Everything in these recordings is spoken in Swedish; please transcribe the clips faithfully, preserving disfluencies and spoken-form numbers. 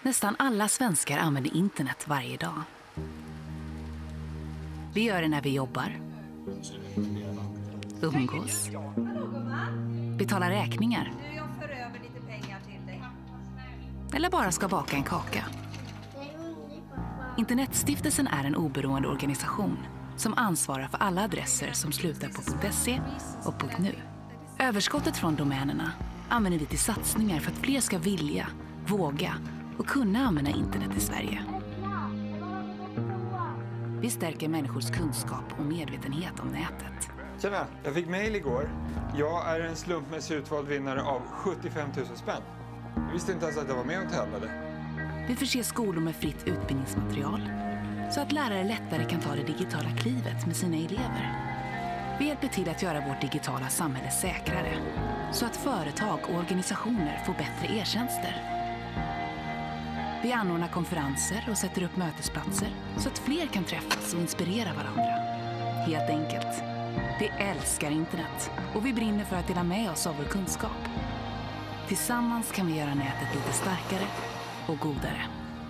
Nästan alla svenskar använder internet varje dag. Vi gör det när vi jobbar, umgås, betalar räkningar eller bara ska baka en kaka. Internetstiftelsen är en oberoende organisation som ansvarar för alla adresser som slutar på .se och .nu. Överskottet från domänerna använder vi till satsningar för att fler ska vilja, våga och kunna använda internet i Sverige. Vi stärker människors kunskap och medvetenhet om nätet. Tjena, jag fick mejl igår. Jag är en slumpmässigt utvald vinnare av sjuttiofem tusen spänn. Jag visste inte ens att jag var med och tävlade. Vi förser skolor med fritt utbildningsmaterial så att lärare lättare kan ta det digitala klivet med sina elever. Vi hjälper till att göra vårt digitala samhälle säkrare så att företag och organisationer får bättre e-tjänster. Vi anordnar konferenser och sätter upp mötesplatser så att fler kan träffas och inspirera varandra. Helt enkelt. Vi älskar internet och vi brinner för att dela med oss av vår kunskap. Tillsammans kan vi göra nätet lite starkare och godare.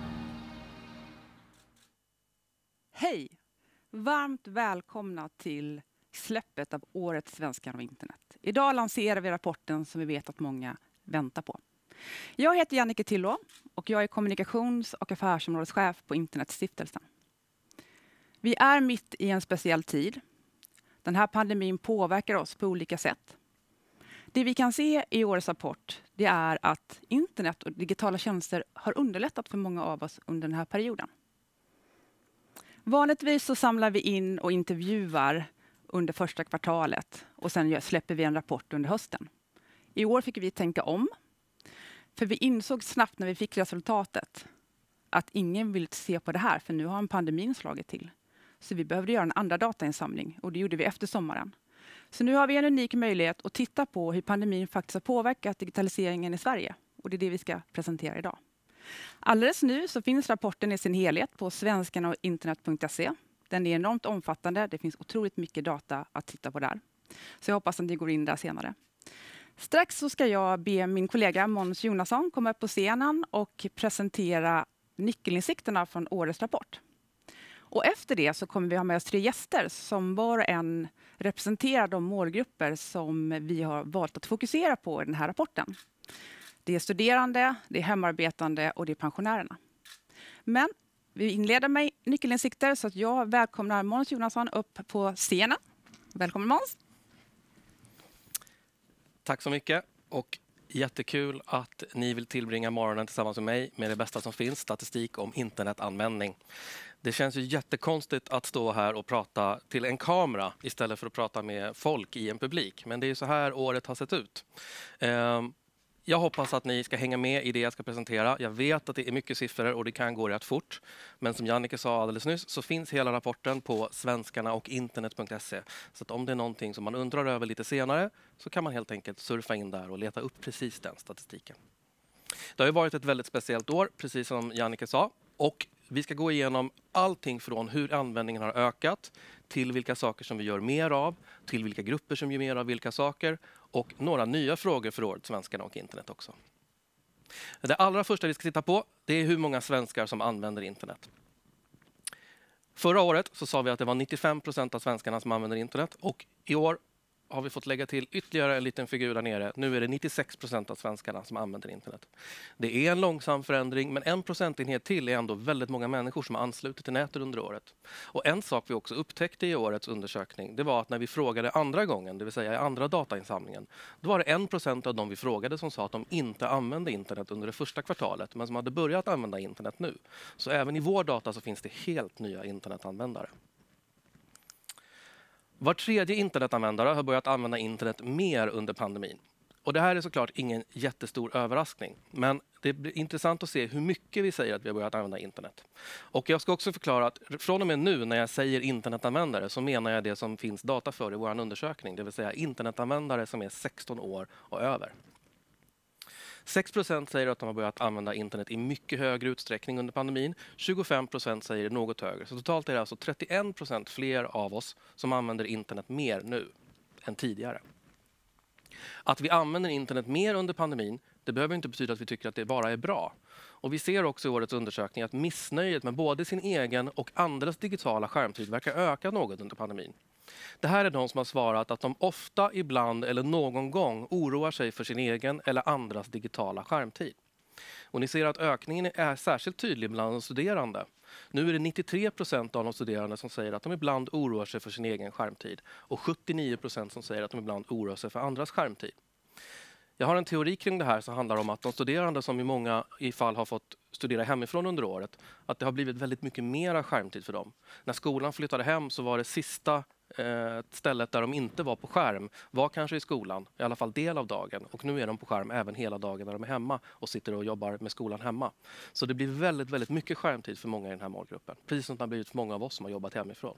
Hej! Varmt välkomna till släppet av årets Svenskan av internet. Idag lanserar vi rapporten som vi vet att många väntar på. Jag heter Jannike Tillå och jag är kommunikations- och affärsområdeschef på Internetstiftelsen. Vi är mitt i en speciell tid. Den här pandemin påverkar oss på olika sätt. Det vi kan se i årets rapport, det är att internet och digitala tjänster har underlättat för många av oss under den här perioden. Vanligtvis så samlar vi in och intervjuar under första kvartalet och sen släpper vi en rapport under hösten. I år fick vi tänka om. För vi insåg snabbt när vi fick resultatet att ingen vill se på det här, för nu har en pandemin slagit till. Så vi behövde göra en andra datainsamling och det gjorde vi efter sommaren. Så nu har vi en unik möjlighet att titta på hur pandemin faktiskt har påverkat digitaliseringen i Sverige. Och det är det vi ska presentera idag. Alldeles nu så finns rapporten i sin helhet på svenskarna och internet punkt se. Den är enormt omfattande, det finns otroligt mycket data att titta på där. Så jag hoppas att ni går in där senare. Strax så ska jag be min kollega Måns Jonasson komma upp på scenen och presentera nyckelinsikterna från årets rapport. Och efter det så kommer vi ha med oss tre gäster som var och en representerar de målgrupper som vi har valt att fokusera på i den här rapporten. Det är studerande, det är hemarbetande och det är pensionärerna. Men vi inleder med nyckelinsikter så att jag välkomnar Måns Jonasson upp på scenen. Välkommen Måns! Tack så mycket och jättekul att ni vill tillbringa morgonen tillsammans med mig med det bästa som finns, statistik om internetanvändning. Det känns ju jättekonstigt att stå här och prata till en kamera istället för att prata med folk i en publik. Men det är ju så här året har sett ut. Jag hoppas att ni ska hänga med i det jag ska presentera. Jag vet att det är mycket siffror och det kan gå rätt fort. Men som Jannike sa alldeles nyss så finns hela rapporten på svenskarna och internet punkt se. Så att om det är någonting som man undrar över lite senare så kan man helt enkelt surfa in där och leta upp precis den statistiken. Det har ju varit ett väldigt speciellt år, precis som Jannike sa. Och vi ska gå igenom allting från hur användningen har ökat till vilka saker som vi gör mer av, till vilka grupper som gör mer av vilka saker och några nya frågor för året svenskarna och internet också. Det allra första vi ska titta på det är hur många svenskar som använder internet. Förra året så sa vi att det var nittiofem procent av svenskarna som använder internet och i år har vi fått lägga till ytterligare en liten figur där nere. Nu är det nittiosex procent av svenskarna som använder internet. Det är en långsam förändring men en procentenhet till är ändå väldigt många människor som har anslutit till nätet under året. Och en sak vi också upptäckte i årets undersökning det var att när vi frågade andra gången, det vill säga i andra datainsamlingen, då var det en procent av de vi frågade som sa att de inte använde internet under det första kvartalet men som hade börjat använda internet nu. Så även i vår data så finns det helt nya internetanvändare. Var tredje internetanvändare har börjat använda internet mer under pandemin. Och det här är såklart ingen jättestor överraskning. Men det blir intressant att se hur mycket vi säger att vi har börjat använda internet. Och jag ska också förklara att från och med nu när jag säger internetanvändare så menar jag det som finns data för i vår undersökning. Det vill säga internetanvändare som är sexton år och över. sex procent säger att de har börjat använda internet i mycket högre utsträckning under pandemin. tjugofem procent säger något högre. Så totalt är det alltså trettioen procent fler av oss som använder internet mer nu än tidigare. Att vi använder internet mer under pandemin, det behöver inte betyda att vi tycker att det bara är bra. Och vi ser också i årets undersökning att missnöjet med både sin egen och andras digitala skärmtid verkar öka något under pandemin. Det här är de som har svarat att de ofta, ibland eller någon gång oroar sig för sin egen eller andras digitala skärmtid. Och ni ser att ökningen är särskilt tydlig bland de studerande. Nu är det nittiotre procent av de studerande som säger att de ibland oroar sig för sin egen skärmtid och sjuttionio procent som säger att de ibland oroar sig för andras skärmtid. Jag har en teori kring det här som handlar om att de studerande som i många i fall har fått studera hemifrån under året, att det har blivit väldigt mycket mera skärmtid för dem. När skolan flyttade hem så var det sista eh, stället där de inte var på skärm, var kanske i skolan, i alla fall del av dagen. Och nu är de på skärm även hela dagen när de är hemma och sitter och jobbar med skolan hemma. Så det blir väldigt, väldigt mycket skärmtid för många i den här målgruppen. Precis som det har blivit för många av oss som har jobbat hemifrån.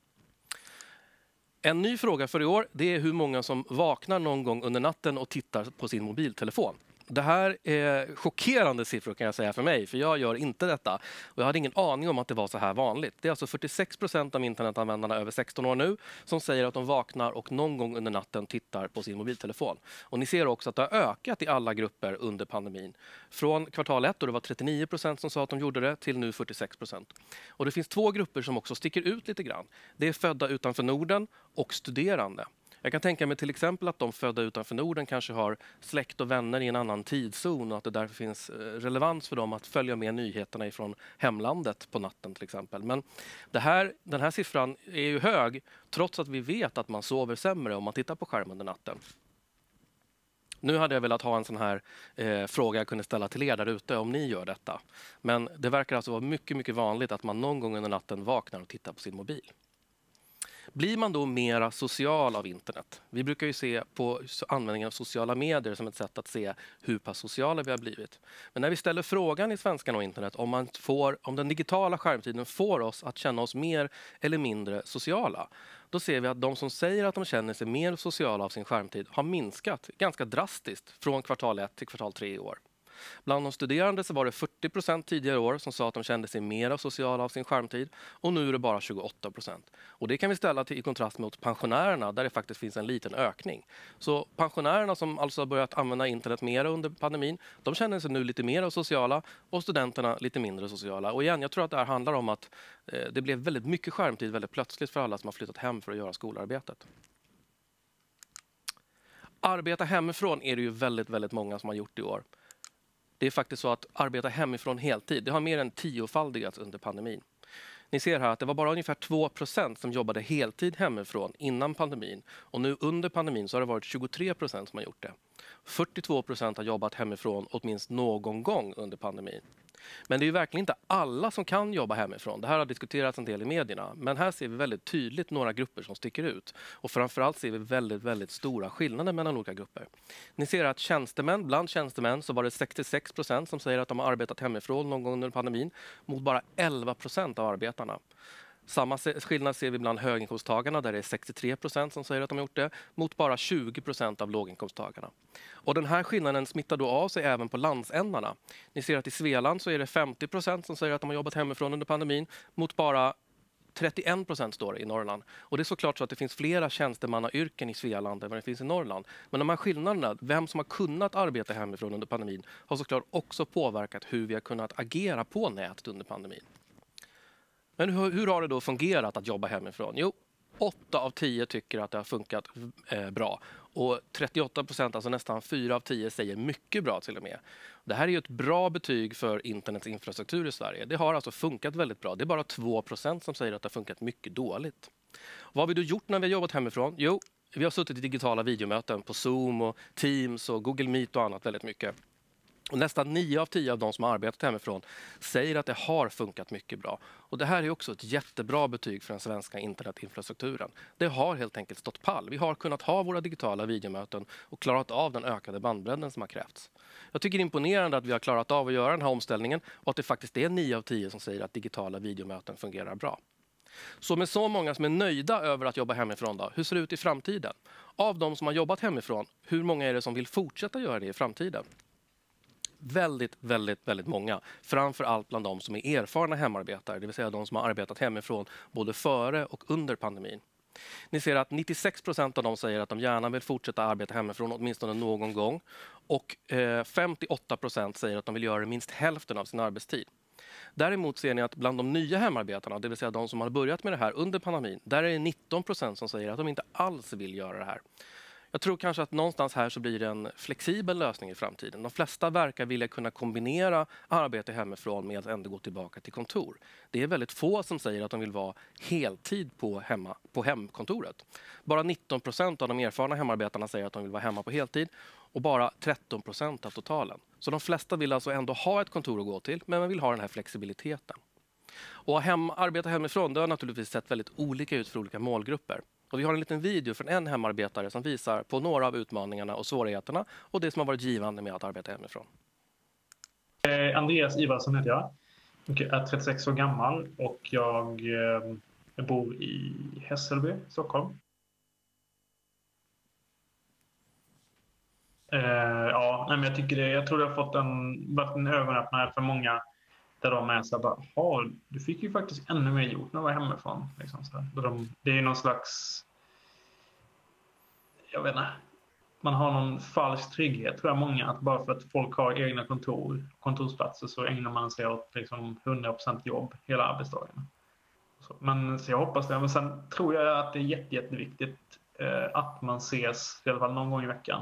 En ny fråga för i år, det är hur många som vaknar någon gång under natten och tittar på sin mobiltelefon. Det här är chockerande siffror kan jag säga för mig, för jag gör inte detta. Och jag hade ingen aning om att det var så här vanligt. Det är alltså fyrtiosex procent av internetanvändarna över sexton år nu som säger att de vaknar och någon gång under natten tittar på sin mobiltelefon. Och ni ser också att det har ökat i alla grupper under pandemin. Från kvartal ett, då det var trettionio procent som sa att de gjorde det, till nu fyrtiosex procent. Och det finns två grupper som också sticker ut lite grann. Det är födda utanför Norden och studerande. Jag kan tänka mig till exempel att de födda utanför Norden kanske har släkt och vänner i en annan tidszon och att det därför finns relevans för dem att följa med nyheterna ifrån hemlandet på natten till exempel. Men det här, den här siffran är ju hög trots att vi vet att man sover sämre om man tittar på skärmen under natten. Nu hade jag velat ha en sån här eh, fråga jag kunde ställa till er där ute om ni gör detta. Men det verkar alltså vara mycket, mycket vanligt att man någon gång under natten vaknar och tittar på sin mobil. Blir man då mera social av internet? Vi brukar ju se på användningen av sociala medier som ett sätt att se hur pass sociala vi har blivit. Men när vi ställer frågan i Svenskarna och internet om, man får, om den digitala skärmtiden får oss att känna oss mer eller mindre sociala, då ser vi att de som säger att de känner sig mer sociala av sin skärmtid har minskat ganska drastiskt från kvartal ett till kvartal tre i år. Bland de studerande så var det fyrtio procent tidigare år som sa att de kände sig mer sociala av sin skärmtid och nu är det bara tjugoåtta procent. Och det kan vi ställa till i kontrast mot pensionärerna där det faktiskt finns en liten ökning. Så pensionärerna som alltså har börjat använda internet mer under pandemin, de känner sig nu lite mer sociala och studenterna lite mindre sociala. Och igen, jag tror att det här handlar om att eh, det blev väldigt mycket skärmtid väldigt plötsligt för alla som har flyttat hem för att göra skolarbetet. Arbeta hemifrån är det ju väldigt, väldigt många som har gjort i år. Det är faktiskt så att arbeta hemifrån heltid, det har mer än tiofaldigats under pandemin. Ni ser här att det var bara ungefär två procent som jobbade heltid hemifrån innan pandemin. Och nu under pandemin så har det varit tjugotre procent som har gjort det. fyrtiotvå procent har jobbat hemifrån åtminstone någon gång under pandemin. Men det är ju verkligen inte alla som kan jobba hemifrån. Det här har diskuterats en del i medierna. Men här ser vi väldigt tydligt några grupper som sticker ut. Och framförallt ser vi väldigt, väldigt stora skillnader mellan olika grupper. Ni ser att tjänstemän, bland tjänstemän så var det sextiosex procent som säger att de har arbetat hemifrån någon gång under pandemin. Mot bara elva procent av arbetarna. Samma skillnad ser vi bland höginkomsttagarna där det är sextiotre procent som säger att de har gjort det mot bara tjugo procent av låginkomsttagarna. Och den här skillnaden smittar då av sig även på landsändarna. Ni ser att i Svealand så är det femtio procent som säger att de har jobbat hemifrån under pandemin mot bara trettioen procent står det i Norrland. Och det är såklart så att det finns flera tjänstemannayrken i Svealand än vad det finns i Norrland. Men de här skillnaderna, vem som har kunnat arbeta hemifrån under pandemin har såklart också påverkat hur vi har kunnat agera på nätet under pandemin. Men hur, hur har det då fungerat att jobba hemifrån? Jo, åtta av tio tycker att det har funkat eh, bra. Och trettioåtta procent, alltså nästan fyra av tio, säger mycket bra till och med. Det här är ju ett bra betyg för internets infrastruktur i Sverige. Det har alltså funkat väldigt bra. Det är bara två procent som säger att det har funkat mycket dåligt. Vad har vi då gjort när vi har jobbat hemifrån? Jo, vi har suttit i digitala videomöten på Zoom och Teams och Google Meet och annat väldigt mycket. Och nästan nio av tio av de som har arbetat hemifrån säger att det har funkat mycket bra. Och det här är också ett jättebra betyg för den svenska internetinfrastrukturen. Det har helt enkelt stått pall. Vi har kunnat ha våra digitala videomöten och klarat av den ökade bandbredden som har krävts. Jag tycker det är imponerande att vi har klarat av att göra den här omställningen och att det faktiskt är nio av tio som säger att digitala videomöten fungerar bra. Så med så många som är nöjda över att jobba hemifrån då, hur ser det ut i framtiden? Av de som har jobbat hemifrån, hur många är det som vill fortsätta göra det i framtiden? Väldigt, väldigt, väldigt många. Framför allt bland de som är erfarna hemarbetare, det vill säga de som har arbetat hemifrån både före och under pandemin. Ni ser att nittiosex procent av dem säger att de gärna vill fortsätta arbeta hemifrån åtminstone någon gång. Och eh, femtioåtta procent säger att de vill göra minst hälften av sin arbetstid. Däremot ser ni att bland de nya hemarbetarna, det vill säga de som har börjat med det här under pandemin, där är det nitton procent som säger att de inte alls vill göra det här. Jag tror kanske att någonstans här så blir det en flexibel lösning i framtiden. De flesta verkar vilja kunna kombinera arbete hemifrån med att ändå gå tillbaka till kontor. Det är väldigt få som säger att de vill vara heltid på, hemma, på hemkontoret. Bara nitton procent av de erfarna hemarbetarna säger att de vill vara hemma på heltid och bara tretton procent av totalen. Så de flesta vill alltså ändå ha ett kontor att gå till, men man vill ha den här flexibiliteten. Och hem, arbeta hemifrån, det har naturligtvis sett väldigt olika ut för olika målgrupper. Och vi har en liten video från en hemarbetare som visar på några av utmaningarna och svårigheterna och det som har varit givande med att arbeta hemifrån. Eh, Andreas Ivarsson heter jag. Jag är trettiosex år gammal och jag, eh, jag bor i Hässelby, Stockholm. Eh, ja, men jag tycker det, jag tror det har fått en, varit en ögonöppnare för många där de är så här, bara, du fick ju faktiskt ännu mer gjort när du var hemifrån. Liksom så här. De, det är ju någon slags, jag vet inte, man har någon falsk trygghet tror jag många, att bara för att folk har egna kontor, kontorsplatser så ägnar man sig åt liksom hundra procent jobb hela arbetsdagen. Så, men så jag hoppas det, men sen tror jag att det är jätte, jätteviktigt eh, att man ses i alla fall någon gång i veckan.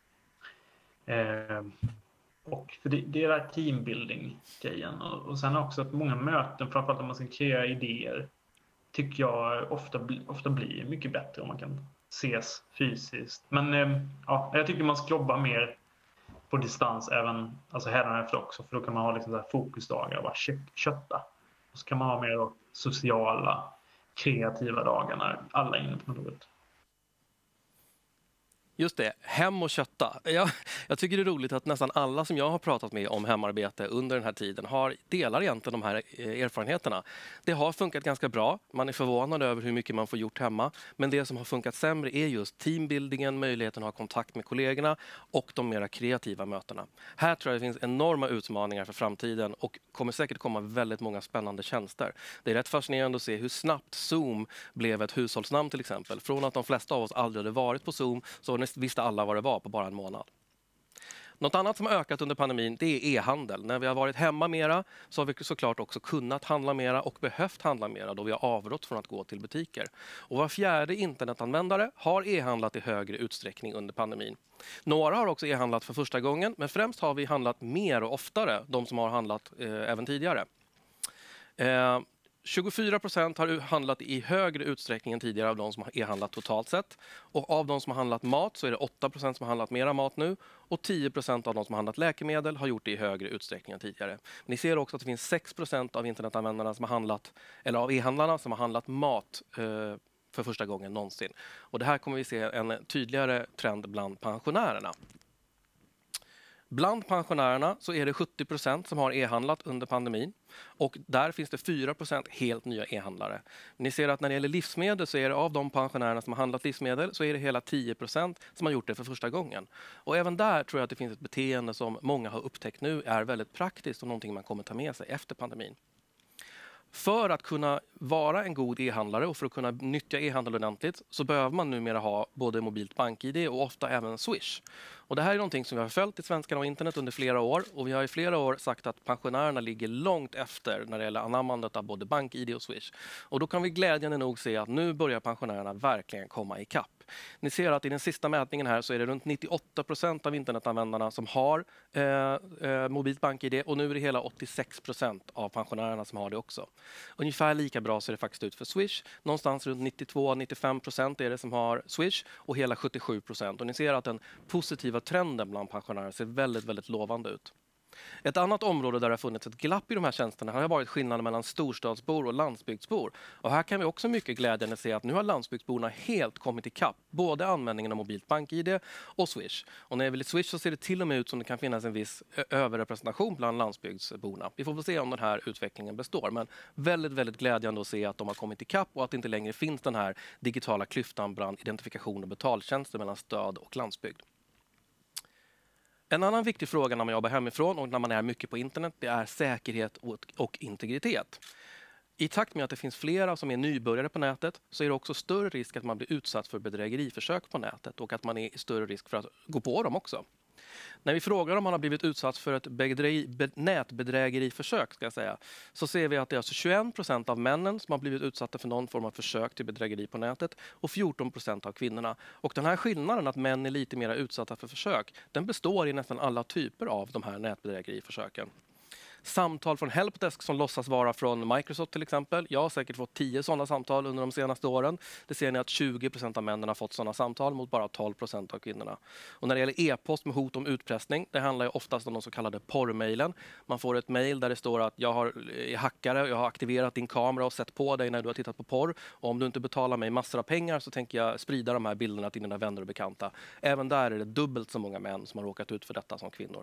Eh, Och för det, det är där teambuilding-grejen. Och, och sen också att många möten, framförallt om man ska kreera idéer, tycker jag ofta, bli, ofta blir mycket bättre om man kan ses fysiskt. Men eh, ja, jag tycker man ska jobba mer på distans även alltså hädanefter också. För då kan man ha liksom så här fokusdagar och bara kötta. Och så kan man ha mer då sociala, kreativa dagar när alla är inne på kontoret. Just det, hem och kötta. Jag, jag tycker det är roligt att nästan alla som jag har pratat med om hemarbete under den här tiden har, delar egentligen de här erfarenheterna. Det har funkat ganska bra, man är förvånad över hur mycket man får gjort hemma. Men det som har funkat sämre är just teambuildingen, möjligheten att ha kontakt med kollegorna och de mera kreativa mötena. Här tror jag det finns enorma utmaningar för framtiden och kommer säkert komma väldigt många spännande tjänster. Det är rätt fascinerande att se hur snabbt Zoom blev ett hushållsnamn till exempel. Från att de flesta av oss aldrig hade varit på Zoom så visste alla vad det var på bara en månad. Något annat som har ökat under pandemin det är e-handel. När vi har varit hemma mera så har vi såklart också kunnat handla mera och behövt handla mera då vi har avrått från att gå till butiker. Och var fjärde internetanvändare har e-handlat i högre utsträckning under pandemin. Några har också e-handlat för första gången, men främst har vi handlat mer och oftare, de som har handlat eh, även tidigare. Eh, tjugofyra procent har handlat i högre utsträckning än tidigare av de som har e-handlat totalt sett. Och av de som har handlat mat så är det åtta procent som har handlat mera mat nu. Och tio procent av de som har handlat läkemedel har gjort det i högre utsträckning än tidigare. Men ni ser också att det finns sex procent av internetanvändarna som har handlat, eller av e-handlarna som har handlat mat eh, för första gången någonsin. Och det här kommer vi se en tydligare trend bland pensionärerna. Bland pensionärerna så är det sjuttio procent som har e-handlat under pandemin och där finns det fyra procent helt nya e-handlare. Ni ser att när det gäller livsmedel så är det av de pensionärerna som har handlat livsmedel så är det hela tio procent som har gjort det för första gången. Och även där tror jag att det finns ett beteende som många har upptäckt nu är väldigt praktiskt och någonting man kommer ta med sig efter pandemin. För att kunna vara en god e-handlare och för att kunna nyttja e-handel ordentligt så behöver man numera ha både mobilt bank-I D och ofta även Swish. Och det här är någonting som vi har följt i Svenskarna och internet under flera år och vi har i flera år sagt att pensionärerna ligger långt efter när det gäller anammandet av både bank-I D och Swish. Och då kan vi glädjande nog se att nu börjar pensionärerna verkligen komma ikapp. Ni ser att i den sista mätningen här så är det runt nittioåtta procent av internetanvändarna som har eh, eh, mobilt bank-I D och nu är det hela åttiosex procent av pensionärerna som har det också. Ungefär lika bra ser det faktiskt ut för Swish. Någonstans runt nittiotvå till nittiofem procent är det som har Swish och hela sjuttiosju procent. Och ni ser att den positiva trenden bland pensionärer ser väldigt, väldigt lovande ut. Ett annat område där det har funnits ett glapp i de här tjänsterna har varit skillnaden mellan storstadsbor och landsbygdsbor. Och här kan vi också mycket glädjande se att nu har landsbygdsborna helt kommit ikapp både användningen av mobilt bank-I D och Swish. Och när det gäller Swish så ser det till och med ut som det kan finnas en viss överrepresentation bland landsbygdsborna. Vi får väl se om den här utvecklingen består, men väldigt, väldigt glädjande att se att de har kommit ikapp och att det inte längre finns den här digitala klyftan bland identifikation och betaltjänster mellan stad och landsbygd. En annan viktig fråga när man jobbar hemifrån och när man är mycket på internet det är säkerhet och, och integritet. i takt med att det finns flera som är nybörjare på nätet så är det också större risk att man blir utsatt för bedrägeriförsök på nätet och att man är i större risk för att gå på dem också. När vi frågar om man har blivit utsatt för ett bedrägeri, be, nätbedrägeriförsök ska jag säga, så ser vi att det är alltså tjugoen procent av männen som har blivit utsatta för någon form av försök till bedrägeri på nätet och fjorton procent av kvinnorna. Och den här skillnaden att män är lite mer utsatta för försök, den består i nästan alla typer av de här nätbedrägeriförsöken. Samtal från Helpdesk som låtsas vara från Microsoft till exempel. Jag har säkert fått tio sådana samtal under de senaste åren. Det ser ni att tjugo procent av männen har fått sådana samtal mot bara tolv procent av kvinnorna. Och när det gäller e-post med hot om utpressning, det handlar ju oftast om de så kallade porrmailen. Man får ett mejl där det står att jag har, är hackare, jag har aktiverat din kamera och sett på dig när du har tittat på porr. Och om du inte betalar mig massor av pengar så tänker jag sprida de här bilderna till dina vänner och bekanta. Även där är det dubbelt så många män som har råkat ut för detta som kvinnor.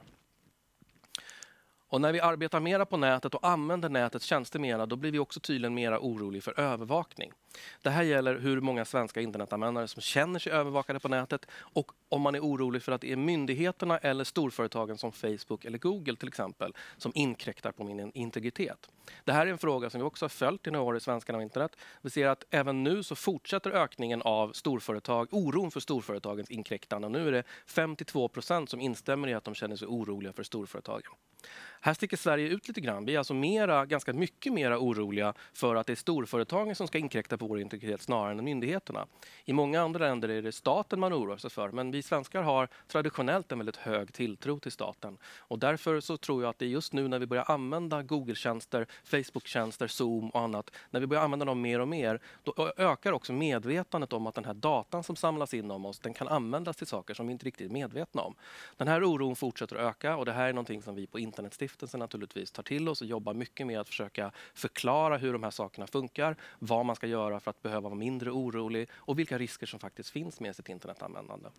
Och när vi arbetar mera på nätet och använder nätets tjänster mera, då blir vi också tydligen mera oroliga för övervakning. Det här gäller hur många svenska internetanvändare som känner sig övervakade på nätet och om man är orolig för att det är myndigheterna eller storföretagen som Facebook eller Google till exempel som inkräktar på min integritet. Det här är en fråga som vi också har följt i några år i Svenskarna och internet. Vi ser att även nu så fortsätter ökningen av storföretag, oron för storföretagens inkräktande. Och nu är det femtiotvå procent som instämmer i att de känner sig oroliga för storföretagen. Här sticker Sverige ut lite grann. Vi är alltså mera, ganska mycket mer oroliga för att det är storföretagen som ska inkräkta på vår integritet snarare än myndigheterna. I många andra länder är det staten man oroar sig för, men vi svenskar har traditionellt en väldigt hög tilltro till staten. Och därför så tror jag att det är just nu när vi börjar använda Google-tjänster, Facebook-tjänster, Zoom och annat, när vi börjar använda dem mer och mer, då ökar också medvetandet om att den här datan som samlas in om oss, den kan användas till saker som vi inte riktigt är medvetna om. Den här oron fortsätter att öka och det här är någonting som vi på Internetstiftelsen naturligtvis tar till oss och jobbar mycket med att försöka förklara hur de här sakerna funkar, vad man ska göra för att behöva vara mindre orolig och vilka risker som faktiskt finns med sitt internetanvändande.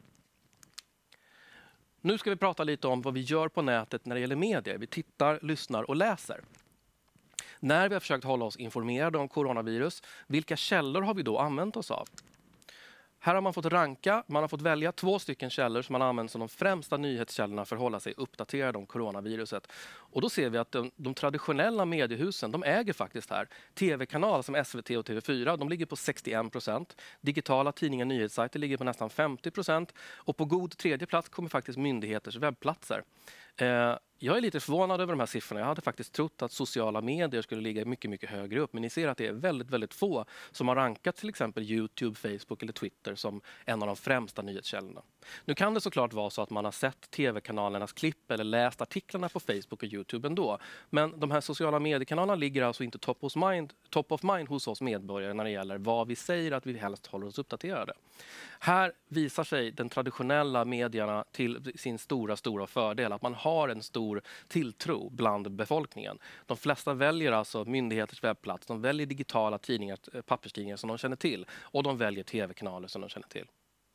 Nu ska vi prata lite om vad vi gör på nätet när det gäller medier. Vi tittar, lyssnar och läser. När vi har försökt hålla oss informerade om coronavirus, vilka källor har vi då använt oss av? Här har man fått ranka, man har fått välja två stycken källor som man använder som de främsta nyhetskällorna för att hålla sig uppdaterade om coronaviruset. Och då ser vi att de, de traditionella mediehusen, de äger faktiskt här. Tv-kanaler som S V T och T V fyra, de ligger på sextioen procent. Digitala tidningar och nyhetssajter ligger på nästan femtio procent. Och på god tredje plats kommer faktiskt myndigheters webbplatser. Eh, Jag är lite förvånad över de här siffrorna. Jag hade faktiskt trott att sociala medier skulle ligga mycket, mycket högre upp. Men ni ser att det är väldigt, väldigt få som har rankat till exempel YouTube, Facebook eller Twitter som en av de främsta nyhetskällorna. Nu kan det såklart vara så att man har sett tv-kanalernas klipp eller läst artiklarna på Facebook och YouTube ändå. Men de här sociala mediekanalerna ligger alltså inte top of mind, top of mind hos oss medborgare när det gäller vad vi säger att vi helst håller oss uppdaterade. Här visar sig den traditionella medierna till sin stora, stora fördel. Att man har en stor tilltro bland befolkningen. De flesta väljer alltså myndigheters webbplats. De väljer digitala tidningar, papperstidningar som de känner till. Och de väljer tv-kanaler som de känner till.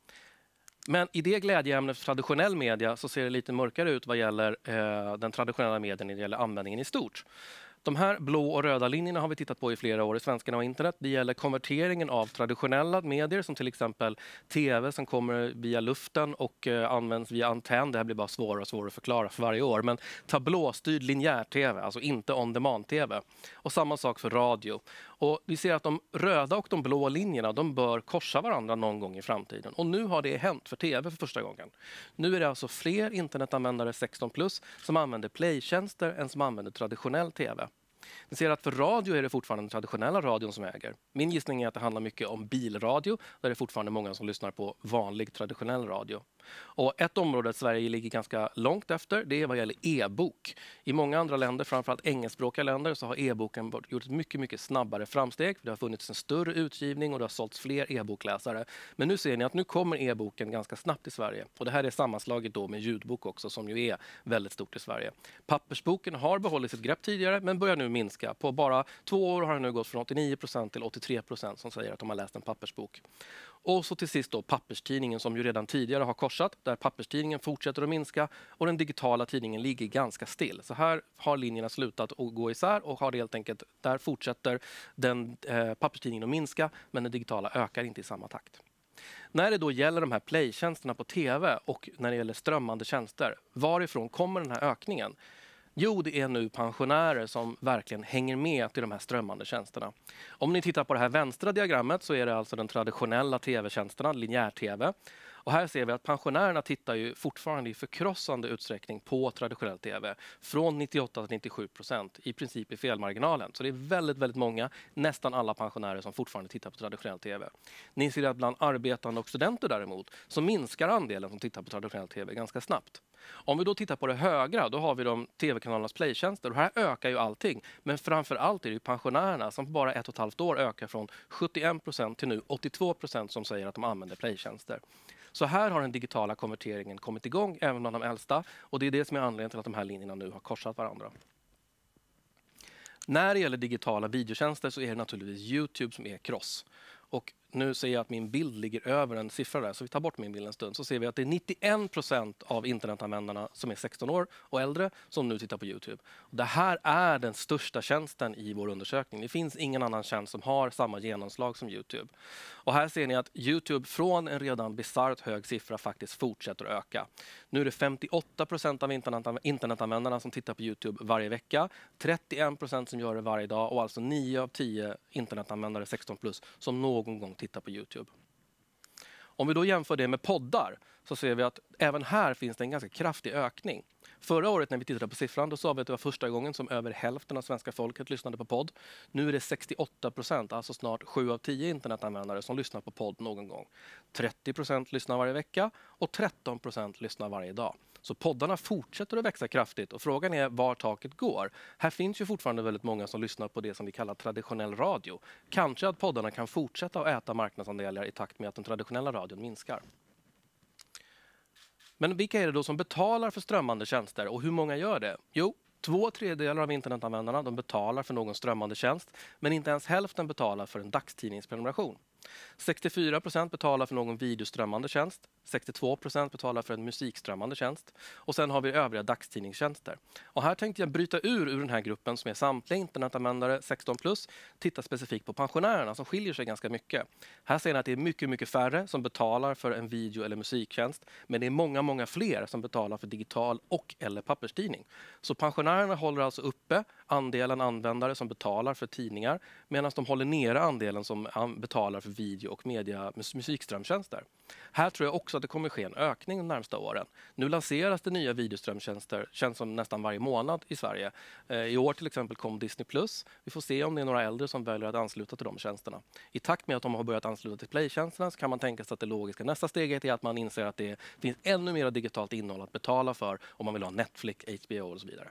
Men i det glädjeämnet för traditionell media så ser det lite mörkare ut vad gäller eh, den traditionella medien när det gäller användningen i stort. De här blå och röda linjerna har vi tittat på i flera år i Svenskarna och internet. Det gäller konverteringen av traditionella medier som till exempel tv som kommer via luften och eh, används via antenn. Det här blir bara svårare och svårare att förklara för varje år. Men tablåstyrd linjär-tv, alltså inte on-demand-tv. Och samma sak för radio. Och vi ser att de röda och de blå linjerna de bör korsa varandra någon gång i framtiden. Och nu har det hänt för tv för första gången. Nu är det alltså fler internetanvändare sexton plus som använder playtjänster än som använder traditionell tv. Ni ser att för radio är det fortfarande den traditionella radion som äger. Min gissning är att det handlar mycket om bilradio, där det är fortfarande många som lyssnar på vanlig traditionell radio. Och ett område där Sverige ligger ganska långt efter, det är vad gäller e-bok. I många andra länder, framförallt engelskspråkiga länder, så har e-boken gjort ett mycket, mycket snabbare framsteg. Det har funnits en större utgivning och det har sålts fler e-bokläsare. Men nu ser ni att nu kommer e-boken ganska snabbt i Sverige. Och det här är sammanslaget då med ljudbok också, som ju är väldigt stort i Sverige. Pappersboken har behållit sitt grepp tidigare, men börjar nu minska. På bara två år har den nu gått från åttionio procent till åttiotre procent som säger att de har läst en pappersbok. Och så till sist då papperstidningen som ju redan tidigare har korsat, där papperstidningen fortsätter att minska och den digitala tidningen ligger ganska still. Så här har linjerna slutat att gå isär och har helt enkelt, där fortsätter den eh, papperstidningen att minska, men den digitala ökar inte i samma takt. När det då gäller de här playtjänsterna på tv och när det gäller strömmande tjänster, varifrån kommer den här ökningen? Jo, det är nu pensionärer som verkligen hänger med till de här strömmande tjänsterna. Om ni tittar på det här vänstra diagrammet så är det alltså den traditionella tv-tjänsterna, linjär-tv. Och här ser vi att pensionärerna tittar ju fortfarande i förkrossande utsträckning på traditionell tv. Från nittioåtta till nittiosju procent, i princip i felmarginalen. Så det är väldigt, väldigt många, nästan alla pensionärer som fortfarande tittar på traditionell tv. Ni ser att bland arbetande och studenter däremot så minskar andelen som tittar på traditionell tv ganska snabbt. Om vi då tittar på det högra, då har vi de tv-kanalernas playtjänster. Och här ökar ju allting. Men framför allt är det ju pensionärerna som på bara ett och ett halvt år ökar från sjuttioen procent till nu åttiotvå procent som säger att de använder playtjänster. Så här har den digitala konverteringen kommit igång även bland de äldsta. Och det är det som är anledningen till att de här linjerna nu har korsat varandra. När det gäller digitala videotjänster så är det naturligtvis YouTube som är kross. Och nu ser jag att min bild ligger över en siffra där, så vi tar bort min bild en stund. Så ser vi att det är nittioen procent av internetanvändarna som är sexton år och äldre som nu tittar på YouTube. Och det här är den största tjänsten i vår undersökning. Det finns ingen annan tjänst som har samma genomslag som YouTube. Och här ser ni att YouTube från en redan bisarrt hög siffra faktiskt fortsätter att öka. Nu är det femtioåtta procent av internetanvändarna som tittar på YouTube varje vecka. trettioen procent som gör det varje dag och alltså nio av tio internetanvändare sexton plus som någon gång tittar på YouTube. Om vi då jämför det med poddar så ser vi att även här finns det en ganska kraftig ökning. Förra året när vi tittade på siffran då sa vi att det var första gången som över hälften av svenska folket lyssnade på podd. Nu är det sextioåtta procent, alltså snart sju av tio internetanvändare som lyssnar på podd någon gång. trettio procent lyssnar varje vecka och tretton procent lyssnar varje dag. Så poddarna fortsätter att växa kraftigt och frågan är var taket går. Här finns ju fortfarande väldigt många som lyssnar på det som vi kallar traditionell radio. Kanske att poddarna kan fortsätta att äta marknadsandelar i takt med att den traditionella radion minskar. Men vilka är det då som betalar för strömmande tjänster och hur många gör det? Jo, två tredjedelar av internetanvändarna de betalar för någon strömmande tjänst, men inte ens hälften betalar för en dagstidningsprenumeration. sextiofyra procent betalar för någon videoströmmande tjänst, sextiotvå procent betalar för en musikströmmande tjänst och sen har vi övriga dagstidningstjänster. Och här tänkte jag bryta ur ur den här gruppen som är samtliga internetanvändare sexton plus, titta specifikt på pensionärerna som skiljer sig ganska mycket. Här ser ni att det är mycket, mycket färre som betalar för en video- eller musiktjänst, men det är många, många fler som betalar för digital och eller papperstidning. Så pensionärerna håller alltså uppe andelen användare som betalar för tidningar medan de håller nere andelen som betalar för video- och media musikströmtjänster. Här tror jag också att det kommer ske en ökning de närmsta åren. Nu lanseras det nya videoströmtjänster, känns som nästan varje månad i Sverige. Eh, I år till exempel kom Disney plus. Vi får se om det är några äldre som väljer att ansluta till de tjänsterna. I takt med att de har börjat ansluta till playtjänsterna så kan man tänka sig att det logiska nästa steget är att man inser att det finns ännu mer digitalt innehåll att betala för om man vill ha Netflix, H B O och så vidare.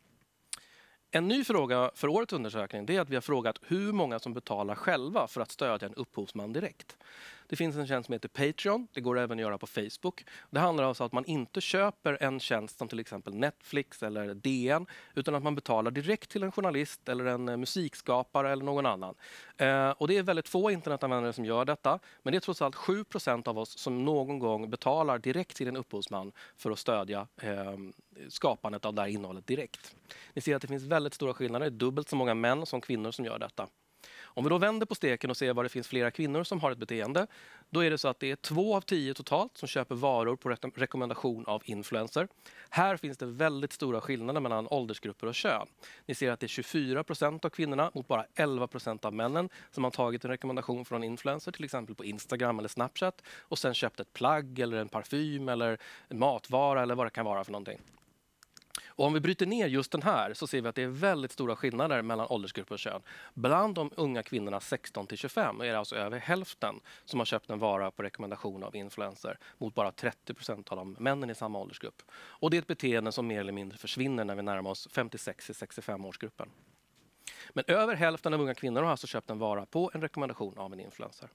En ny fråga för årets undersökning är att vi har frågat hur många som betalar själva för att stödja en upphovsman direkt. Det finns en tjänst som heter Patreon. Det går även att göra på Facebook. Det handlar alltså om att man inte köper en tjänst som till exempel Netflix eller D N utan att man betalar direkt till en journalist eller en musikskapare eller någon annan. Eh, och det är väldigt få internetanvändare som gör detta. Men det är trots allt sju procent av oss som någon gång betalar direkt till en upphovsman för att stödja eh, skapandet av det här innehållet direkt. Ni ser att det finns väldigt stora skillnader. Det är dubbelt så många män som kvinnor som gör detta. Om vi då vänder på steken och ser var det finns flera kvinnor som har ett beteende, då är det så att det är två av tio totalt som köper varor på re- rekommendation av influencer. Här finns det väldigt stora skillnader mellan åldersgrupper och kön. Ni ser att det är tjugofyra procent av kvinnorna mot bara elva procent av männen som har tagit en rekommendation från en influencer, till exempel på Instagram eller Snapchat, och sen köpt ett plagg eller en parfym eller en matvara eller vad det kan vara för någonting. Och om vi bryter ner just den här så ser vi att det är väldigt stora skillnader mellan åldersgrupper och kön. Bland de unga kvinnorna sexton till tjugofem är det alltså över hälften som har köpt en vara på rekommendation av influencer mot bara trettio procent av de männen i samma åldersgrupp. Och det är ett beteende som mer eller mindre försvinner när vi närmar oss femtiosex till sextiofem årsgruppen. Men över hälften av unga kvinnor har alltså köpt en vara på en rekommendation av en influencer.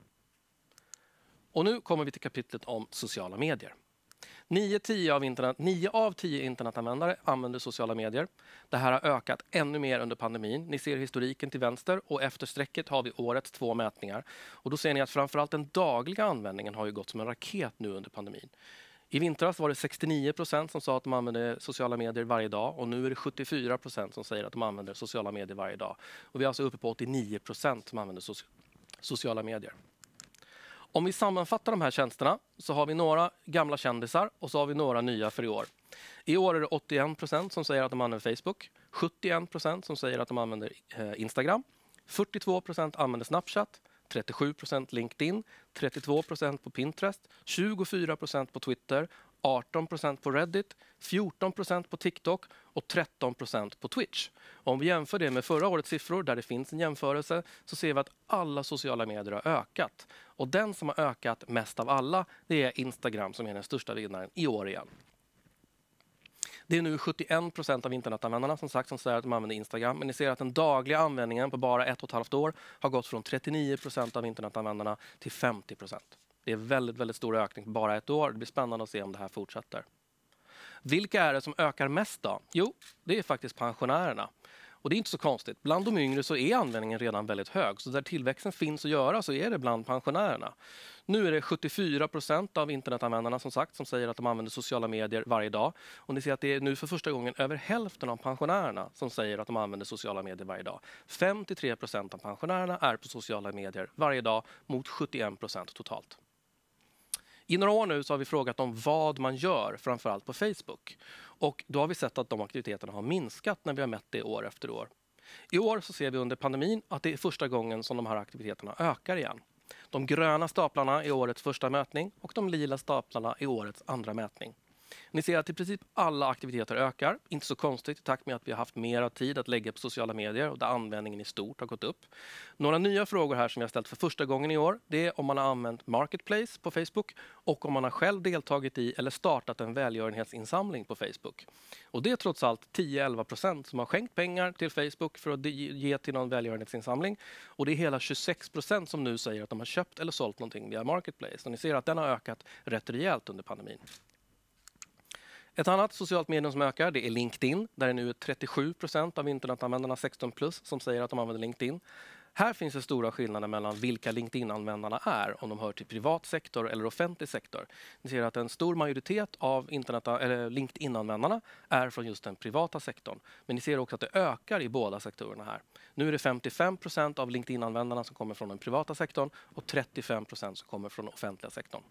Och nu kommer vi till kapitlet om sociala medier. nio, tio av internet, nio av tio internetanvändare använder sociala medier. Det här har ökat ännu mer under pandemin. Ni ser historiken till vänster och efter strecket har vi årets två mätningar. Och då ser ni att framförallt den dagliga användningen har ju gått som en raket nu under pandemin. I vintras var det sextionio procent som sa att de använder sociala medier varje dag och nu är det sjuttiofyra procent som säger att de använder sociala medier varje dag. Och vi är alltså uppe på åttionio procent som använder so- sociala medier. Om vi sammanfattar de här tjänsterna så har vi några gamla kändisar och så har vi några nya för i år. I år är det åttioen procent som säger att de använder Facebook, sjuttioen procent som säger att de använder eh, Instagram, fyrtiotvå procent använder Snapchat, trettiosju procent LinkedIn, trettiotvå procent på Pinterest, tjugofyra procent på Twitter, arton procent på Reddit, fjorton procent på TikTok och tretton procent på Twitch. Om vi jämför det med förra årets siffror där det finns en jämförelse så ser vi att alla sociala medier har ökat. Och den som har ökat mest av alla, det är Instagram som är den största vinnaren i år igen. Det är nu sjuttioen procent av internetanvändarna som sagt som säger att de använder Instagram. Men ni ser att den dagliga användningen på bara ett och ett halvt år har gått från trettionio procent av internetanvändarna till femtio procent. Det är väldigt, väldigt stor ökning på bara ett år. Det blir spännande att se om det här fortsätter. Vilka är det som ökar mest då? Jo, det är faktiskt pensionärerna. Och det är inte så konstigt. Bland de yngre så är användningen redan väldigt hög. Så där tillväxten finns att göra så är det bland pensionärerna. Nu är det sjuttiofyra procent av internetanvändarna som sagt som säger att de använder sociala medier varje dag. Och ni ser att det är nu för första gången över hälften av pensionärerna som säger att de använder sociala medier varje dag. femtiotre procent av pensionärerna är på sociala medier varje dag mot sjuttioen procent totalt. I några år nu så har vi frågat om vad man gör, framförallt på Facebook. Och då har vi sett att de aktiviteterna har minskat när vi har mätt det år efter år. I år så ser vi under pandemin att det är första gången som de här aktiviteterna ökar igen. De gröna staplarna i årets första mätning och de lila staplarna i årets andra mätning. Ni ser att i princip alla aktiviteter ökar. Inte så konstigt i takt med att vi har haft mer tid att lägga på sociala medier och där användningen i stort har gått upp. Några nya frågor här som jag har ställt för första gången i år, det är om man har använt Marketplace på Facebook och om man har själv deltagit i eller startat en välgörenhetsinsamling på Facebook. Och det är trots allt tio till elva procent som har skänkt pengar till Facebook för att ge till någon välgörenhetsinsamling. Och det är hela tjugosex procent som nu säger att de har köpt eller sålt någonting via Marketplace. Och ni ser att den har ökat rätt rejält under pandemin. Ett annat socialt medium som ökar det är LinkedIn. Där är nu trettiosju procent av internetanvändarna sexton plus som säger att de använder LinkedIn. Här finns det stora skillnader mellan vilka LinkedIn-användarna är om de hör till privat sektor eller offentlig sektor. Ni ser att en stor majoritet av internet, eller LinkedIn-användarna är från just den privata sektorn. Men ni ser också att det ökar i båda sektorerna här. Nu är det femtiofem procent av LinkedIn-användarna som kommer från den privata sektorn och trettiofem procent som kommer från den offentliga sektorn.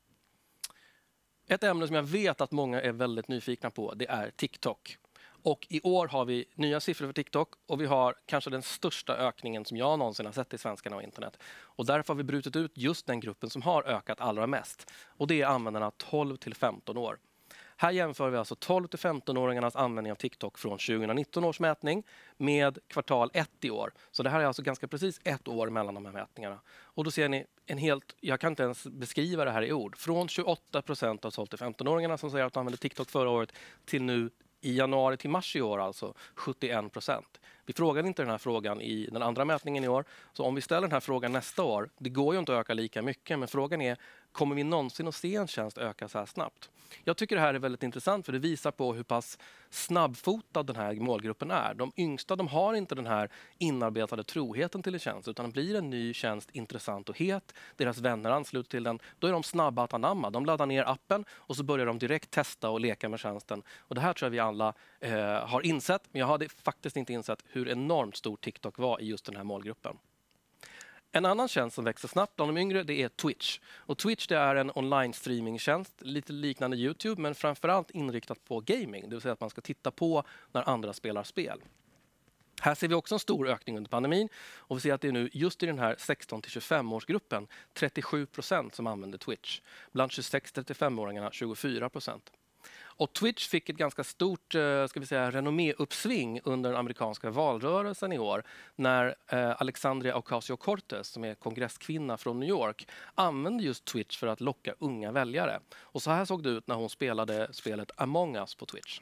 Ett ämne som jag vet att många är väldigt nyfikna på, det är TikTok. Och i år har vi nya siffror för TikTok och vi har kanske den största ökningen som jag någonsin har sett i svenskarna och internet. Och därför har vi brutit ut just den gruppen som har ökat allra mest. Och det är användarna tolv till femton år. Här jämför vi alltså tolv till femton-åringarnas användning av TikTok från tjugonitton års mätning med kvartal ett i år. Så det här är alltså ganska precis ett år mellan de här mätningarna. Och då ser ni en helt, jag kan inte ens beskriva det här i ord, från tjugoåtta procent av tolv till femton-åringarna som säger att de använde TikTok förra året till nu i januari till mars i år alltså sjuttioen procent. Vi frågade inte den här frågan i den andra mätningen i år. Så om vi ställer den här frågan nästa år, det går ju inte att öka lika mycket. Men frågan är, kommer vi någonsin att se en tjänst öka så här snabbt? Jag tycker det här är väldigt intressant för det visar på hur pass snabbfotad den här målgruppen är. De yngsta de har inte den här inarbetade troheten till en tjänst utan blir en ny tjänst intressant och het. Deras vänner ansluter till den. Då är de snabba att anamma. De laddar ner appen och så börjar de direkt testa och leka med tjänsten. Och det här tror jag vi alla eh, har insett. Men jag hade faktiskt inte insett hur enormt stor TikTok var i just den här målgruppen. En annan tjänst som växer snabbt bland de yngre det är Twitch. Och Twitch det är en online streamingtjänst, lite liknande YouTube men framförallt inriktat på gaming. Det vill säga att man ska titta på när andra spelar spel. Här ser vi också en stor ökning under pandemin och vi ser att det är nu just i den här sexton till tjugofem-årsgruppen trettiosju procent som använder Twitch. Bland tjugosex till trettiofem-åringarna tjugofyra procent. Och Twitch fick ett ganska stort ska vi säga, renomméuppsving under den amerikanska valrörelsen i år när eh, Alexandria Ocasio-Cortez, som är kongresskvinna från New York, använde just Twitch för att locka unga väljare. Och så här såg det ut när hon spelade spelet Among Us på Twitch.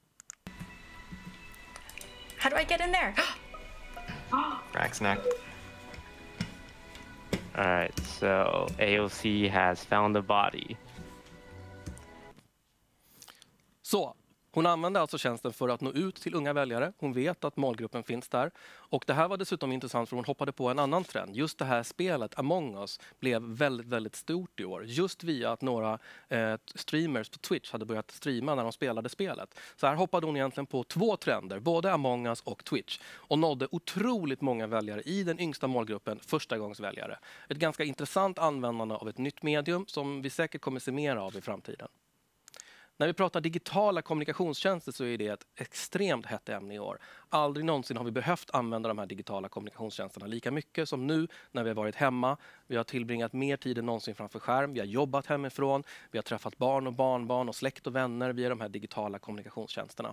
How do I get in there? Racksnack. All right, so A O C has found a body. Så, hon använde alltså tjänsten för att nå ut till unga väljare. Hon vet att målgruppen finns där. Och det här var dessutom intressant för hon hoppade på en annan trend. Just det här spelet Among Us blev väldigt, väldigt stort i år. Just via att några eh, streamers på Twitch hade börjat streama när de spelade spelet. Så här hoppade hon egentligen på två trender, både Among Us och Twitch. Och nådde otroligt många väljare i den yngsta målgruppen, förstagångsväljare. Ett ganska intressant användande av ett nytt medium som vi säkert kommer se mer av i framtiden. När vi pratar digitala kommunikationstjänster så är det ett extremt hett ämne i år. Aldrig någonsin har vi behövt använda de här digitala kommunikationstjänsterna lika mycket som nu när vi har varit hemma. Vi har tillbringat mer tid än någonsin framför skärm. Vi har jobbat hemifrån. Vi har träffat barn och barnbarn och släkt och vänner via de här digitala kommunikationstjänsterna.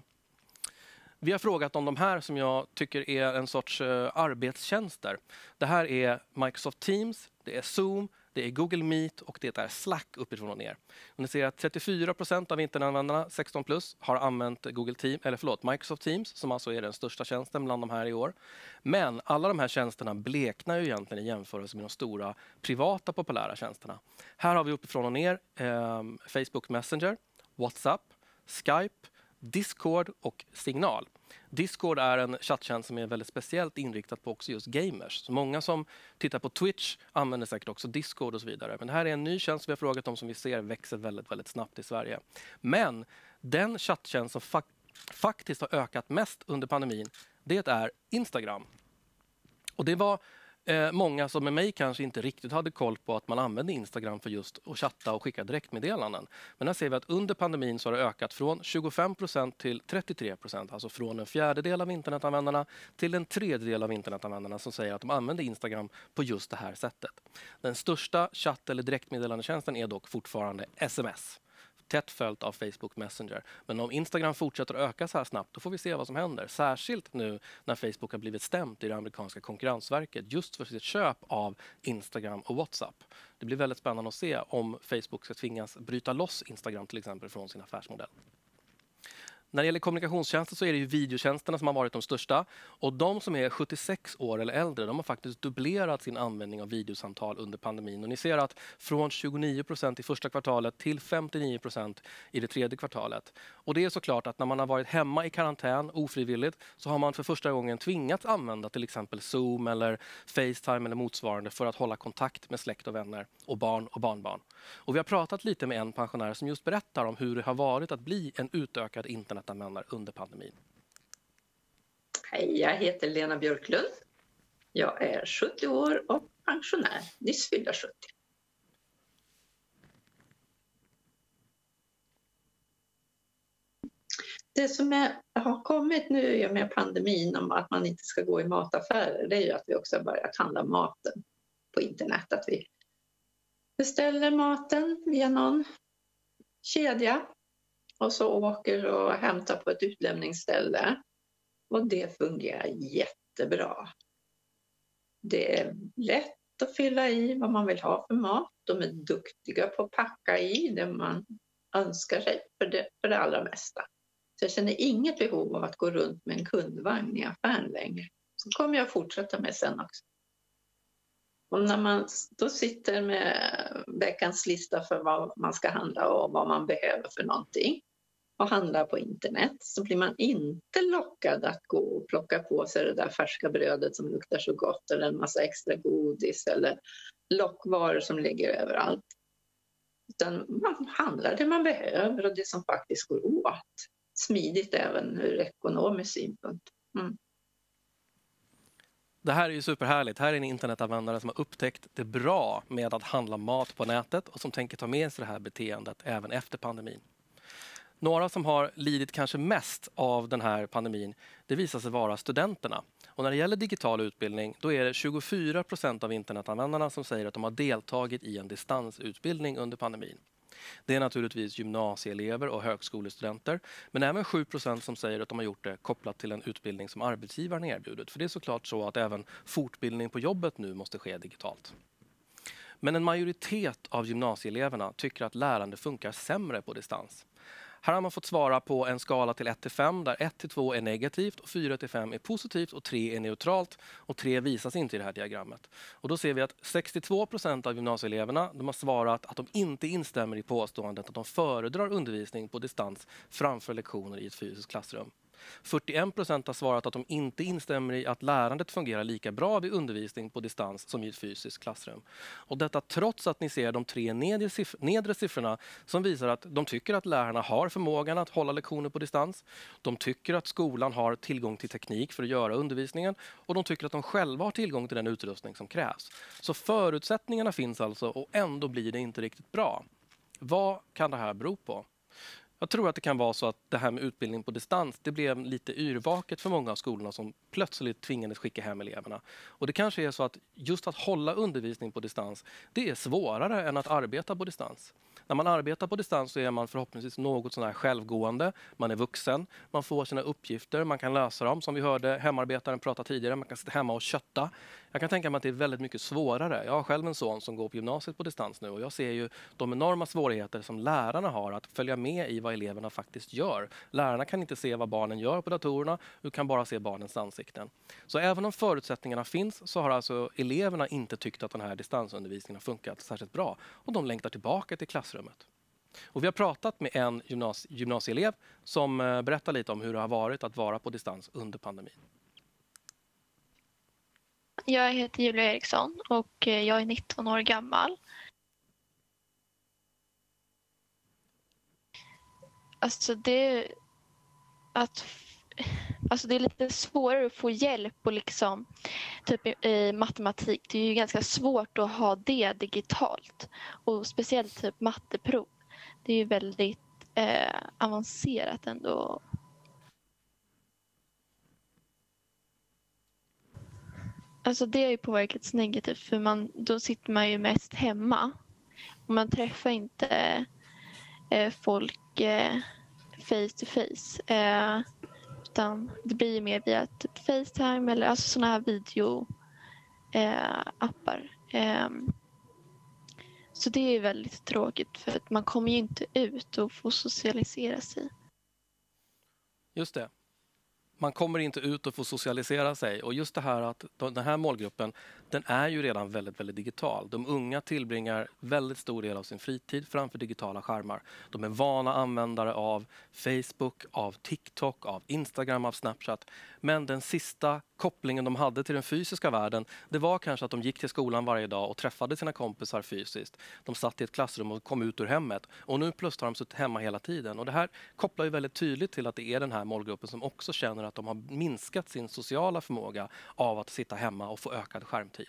Vi har frågat om de här som jag tycker är en sorts uh, arbetstjänster. Det här är Microsoft Teams, det är Zoom, det är Google Meet och det är Slack uppifrån och ner. Och ni ser att trettiofyra procent av internetanvändarna sexton plus har använt Google Teams, eller förlåt, Microsoft Teams som alltså är den största tjänsten bland de här i år. Men alla de här tjänsterna bleknar ju egentligen i jämförelse med de stora privata populära tjänsterna. Här har vi uppifrån och ner eh, Facebook Messenger, WhatsApp, Skype, Discord och Signal. Discord är en chatttjänst som är väldigt speciellt inriktad på också just gamers. Så många som tittar på Twitch använder säkert också Discord och så vidare. Men det här är en ny tjänst vi har frågat om som vi ser växer väldigt, väldigt snabbt i Sverige. Men den chatttjänst som fak- faktiskt har ökat mest under pandemin, det är Instagram. Och det var eh, många som med mig kanske inte riktigt hade koll på att man använde Instagram för just att chatta och skicka direktmeddelanden. Men här ser vi att under pandemin så har det ökat från tjugofem procent till trettiotre procent. Alltså från en fjärdedel av internetanvändarna till en tredjedel av internetanvändarna som säger att de använder Instagram på just det här sättet. Den största chatt- eller direktmeddelandetjänsten är dock fortfarande S M S. Tätt följt av Facebook Messenger. Men om Instagram fortsätter att öka så här snabbt, då får vi se vad som händer. Särskilt nu när Facebook har blivit stämt i det amerikanska konkurrensverket just för sitt köp av Instagram och WhatsApp. Det blir väldigt spännande att se om Facebook ska tvingas bryta loss Instagram till exempel från sin affärsmodell. När det gäller kommunikationstjänster så är det ju videotjänsterna som har varit de största. Och de som är sjuttiosex år eller äldre, de har faktiskt dubblerat sin användning av videosamtal under pandemin. Och ni ser att från tjugonio procent i första kvartalet till femtionio procent i det tredje kvartalet. Och det är såklart att när man har varit hemma i karantän ofrivilligt så har man för första gången tvingats använda till exempel Zoom eller FaceTime eller motsvarande för att hålla kontakt med släkt och vänner och barn och barnbarn. Och vi har pratat lite med en pensionär som just berättar om hur det har varit att bli en utökad internetanvändare under pandemin. Hej, jag heter Lena Björklund. Jag är sjuttio år och pensionär, nyss fyllda sjuttio. Det som är, har kommit nu med pandemin om att man inte ska gå i mataffärer, det är ju att vi också har börjat handla maten på internet. Att vi beställer maten via någon kedja och så åker och hämtar på ett utlämningsställe. Och det fungerar jättebra. Det är lätt att fylla i vad man vill ha för mat. De är duktiga på att packa i det man önskar sig för det, för det allra mesta. Så jag känner inget behov av att gå runt med en kundvagn i affären längre. Så kommer jag fortsätta med sen också. Och när man då sitter med veckans lista för vad man ska handla och vad man behöver för någonting och handla på internet, så blir man inte lockad att gå och plocka på sig det där färska brödet som luktar så gott eller en massa extra godis eller lockvaror som ligger överallt. Utan man handlar det man behöver och det som faktiskt går åt. Smidigt även ur ekonomisk synpunkt. Mm. Det här är ju superhärligt. Här är en internetanvändare som har upptäckt det bra med att handla mat på nätet och som tänker ta med sig det här beteendet även efter pandemin. Några som har lidit kanske mest av den här pandemin, det visar sig vara studenterna. Och när det gäller digital utbildning, då är det tjugofyra procent av internetanvändarna som säger att de har deltagit i en distansutbildning under pandemin. Det är naturligtvis gymnasieelever och högskolestudenter, men även sju procent som säger att de har gjort det kopplat till en utbildning som arbetsgivaren erbjudit. För det är såklart så att även fortbildning på jobbet nu måste ske digitalt. Men en majoritet av gymnasieeleverna tycker att lärande funkar sämre på distans. Här har man fått svara på en skala till ett till fem där ett till två är negativt och fyra till fem är positivt och tre är neutralt och tre visas inte i det här diagrammet. Och då ser vi att sextiotvå procent av gymnasieeleverna de har svarat att de inte instämmer i påståendet att de föredrar undervisning på distans framför lektioner i ett fysiskt klassrum. fyrtioen procent har svarat att de inte instämmer i att lärandet fungerar lika bra vid undervisning på distans som i ett fysiskt klassrum. Och detta trots att ni ser de tre nedre, siff- nedre siffrorna som visar att de tycker att lärarna har förmågan att hålla lektioner på distans. De tycker att skolan har tillgång till teknik för att göra undervisningen och de tycker att de själva har tillgång till den utrustning som krävs. Så förutsättningarna finns alltså och ändå blir det inte riktigt bra. Vad kan det här bero på? Jag tror att det kan vara så att det här med utbildning på distans, det blev lite yrvaket för många av skolorna som plötsligt tvingades skicka hem eleverna. Och det kanske är så att just att hålla undervisning på distans, det är svårare än att arbeta på distans. När man arbetar på distans så är man förhoppningsvis något sån här självgående. Man är vuxen, man får sina uppgifter, man kan lösa dem. Som vi hörde hemarbetaren prata tidigare, man kan sitta hemma och kötta. Jag kan tänka mig att det är väldigt mycket svårare. Jag har själv en son som går på gymnasiet på distans nu och jag ser ju de enorma svårigheter som lärarna har att följa med i vad eleverna faktiskt gör. Lärarna kan inte se vad barnen gör på datorerna, du kan bara se barnens ansikten. Så även om förutsättningarna finns så har alltså eleverna inte tyckt att den här distansundervisningen har funkat särskilt bra och de längtar tillbaka till klassrummet. Och vi har pratat med en gymnasie- gymnasieelev som berättar lite om hur det har varit att vara på distans under pandemin. Jag heter Julia Eriksson och jag är nitton år gammal. Alltså det, att, alltså det är lite svårare att få hjälp och liksom, typ i, i matematik. Det är ju ganska svårt att ha det digitalt. Och speciellt typ matteprov. Det är ju väldigt eh, avancerat ändå. Alltså det har ju påverkats negativt för man, då sitter man ju mest hemma. Och man träffar inte eh, folk eh, face to face. Eh, utan det blir mer via typ FaceTime eller alltså sådana här videoappar. Eh, eh, så det är väldigt tråkigt för att man kommer ju inte ut och får socialisera sig. Just det. Man kommer inte ut och får socialisera sig. Och just det här att den här målgruppen, den är ju redan väldigt, väldigt digital. De unga tillbringar väldigt stor del av sin fritid framför digitala skärmar. De är vana användare av Facebook, av TikTok, av Instagram, av Snapchat. Men den sista kopplingen de hade till den fysiska världen, det var kanske att de gick till skolan varje dag och träffade sina kompisar fysiskt. De satt i ett klassrum och kom ut ur hemmet. Och nu plötsligt har de suttit hemma hela tiden. Och det här kopplar ju väldigt tydligt till att det är den här målgruppen som också känner att de har minskat sin sociala förmåga av att sitta hemma och få ökad skärmtid.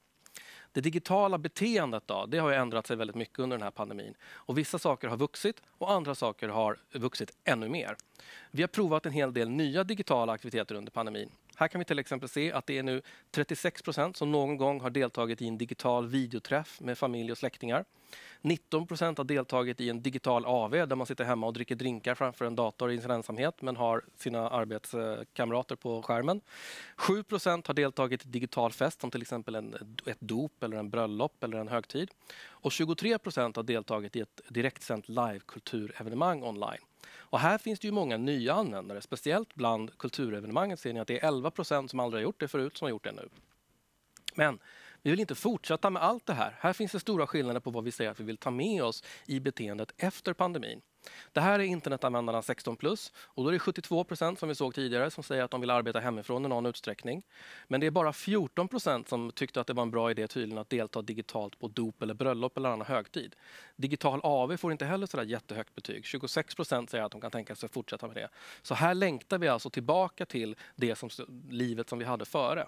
Det digitala beteendet då, det har ju ändrat sig väldigt mycket under den här pandemin. Och vissa saker har vuxit och andra saker har vuxit ännu mer. Vi har provat en hel del nya digitala aktiviteter under pandemin. Här kan vi till exempel se att det är nu trettiosex procent som någon gång har deltagit i en digital videoträff med familj och släktingar. nitton procent har deltagit i en digital A V där man sitter hemma och dricker drinkar framför en dator i sin ensamhet men har sina arbetskamrater på skärmen. sju procent har deltagit i digital fest som till exempel en, ett dop eller en bröllop eller en högtid. Och tjugotre procent har deltagit i ett direktsänt live-kulturevenemang online. Och här finns det ju många nya användare, speciellt bland kulturevenemangen ser ni att det är elva procent som aldrig har gjort det förut som har gjort det nu. Men vi vill inte fortsätta med allt det här. Här finns det stora skillnader på vad vi säger att vi vill ta med oss i beteendet efter pandemin. Det här är internetanvändarna sexton plus och då är det sjuttiotvå procent som vi såg tidigare som säger att de vill arbeta hemifrån i någon utsträckning. Men det är bara fjorton procent som tyckte att det var en bra idé tydligen att delta digitalt på dop eller bröllop eller annan högtid. Digital A V får inte heller sådär jättehögt betyg. tjugosex procent säger att de kan tänka sig att fortsätta med det. Så här längtar vi alltså tillbaka till det som, livet som vi hade före.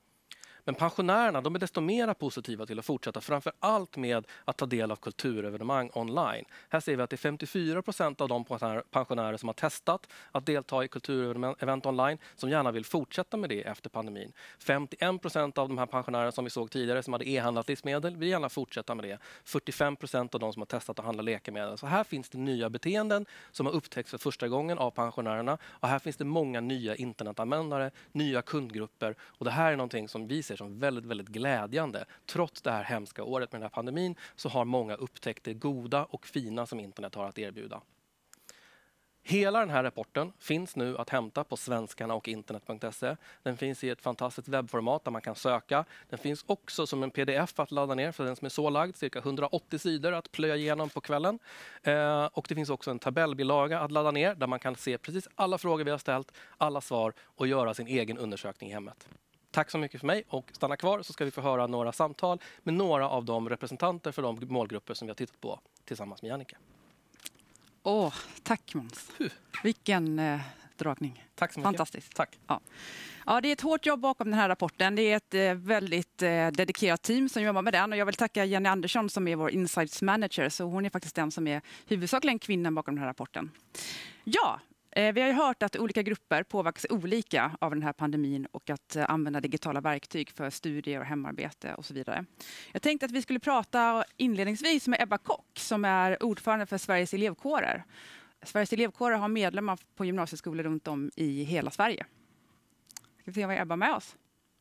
Men pensionärerna, de är desto mer positiva till att fortsätta framför allt med att ta del av kulturevenemang online. Här ser vi att det är femtiofyra procent av de pensionärer som har testat att delta i kulturevent online som gärna vill fortsätta med det efter pandemin. femtioen procent av de här pensionärerna som vi såg tidigare som hade e-handlat livsmedel vill gärna fortsätta med det. fyrtiofem procent av de som har testat att handla läkemedel. Så här finns det nya beteenden som har upptäckts för första gången av pensionärerna. Och här finns det många nya internetanvändare, nya kundgrupper. Och det här är någonting som vi ser som väldigt, väldigt glädjande. Trots det här hemska året med den här pandemin så har många upptäckt det goda och fina som internet har att erbjuda. Hela den här rapporten finns nu att hämta på svenskarna och internet punkt se. Den finns i ett fantastiskt webbformat där man kan söka. Den finns också som en pdf att ladda ner för den som är så lagd, cirka hundraåttio sidor att plöja igenom på kvällen. Eh, och det finns också en tabellbilaga att ladda ner där man kan se precis alla frågor vi har ställt, alla svar och göra sin egen undersökning i hemmet. Tack så mycket för mig och stanna kvar så ska vi få höra några samtal med några av de representanter för de målgrupper som vi har tittat på tillsammans med Jannike. Åh, tack Måns. Vilken eh, dragning. Tack så mycket. Fantastiskt. Tack. Ja. Ja, det är ett hårt jobb bakom den här rapporten. Det är ett eh, väldigt eh, dedikerat team som jobbar med den. Och jag vill tacka Jenny Andersson som är vår Insights Manager. Så hon är faktiskt den som är huvudsakligen kvinnan bakom den här rapporten. Ja, eh, vi har ju hört att olika grupper påverkas olika av den här pandemin och att eh, använda digitala verktyg för studier och hemarbete och så vidare. Jag tänkte att vi skulle prata inledningsvis med Ebba Kock som är ordförande för Sveriges elevkårer. Sveriges elevkårer har medlemmar på gymnasieskolor runt om i hela Sverige. Ska vi se vad Ebba är med oss.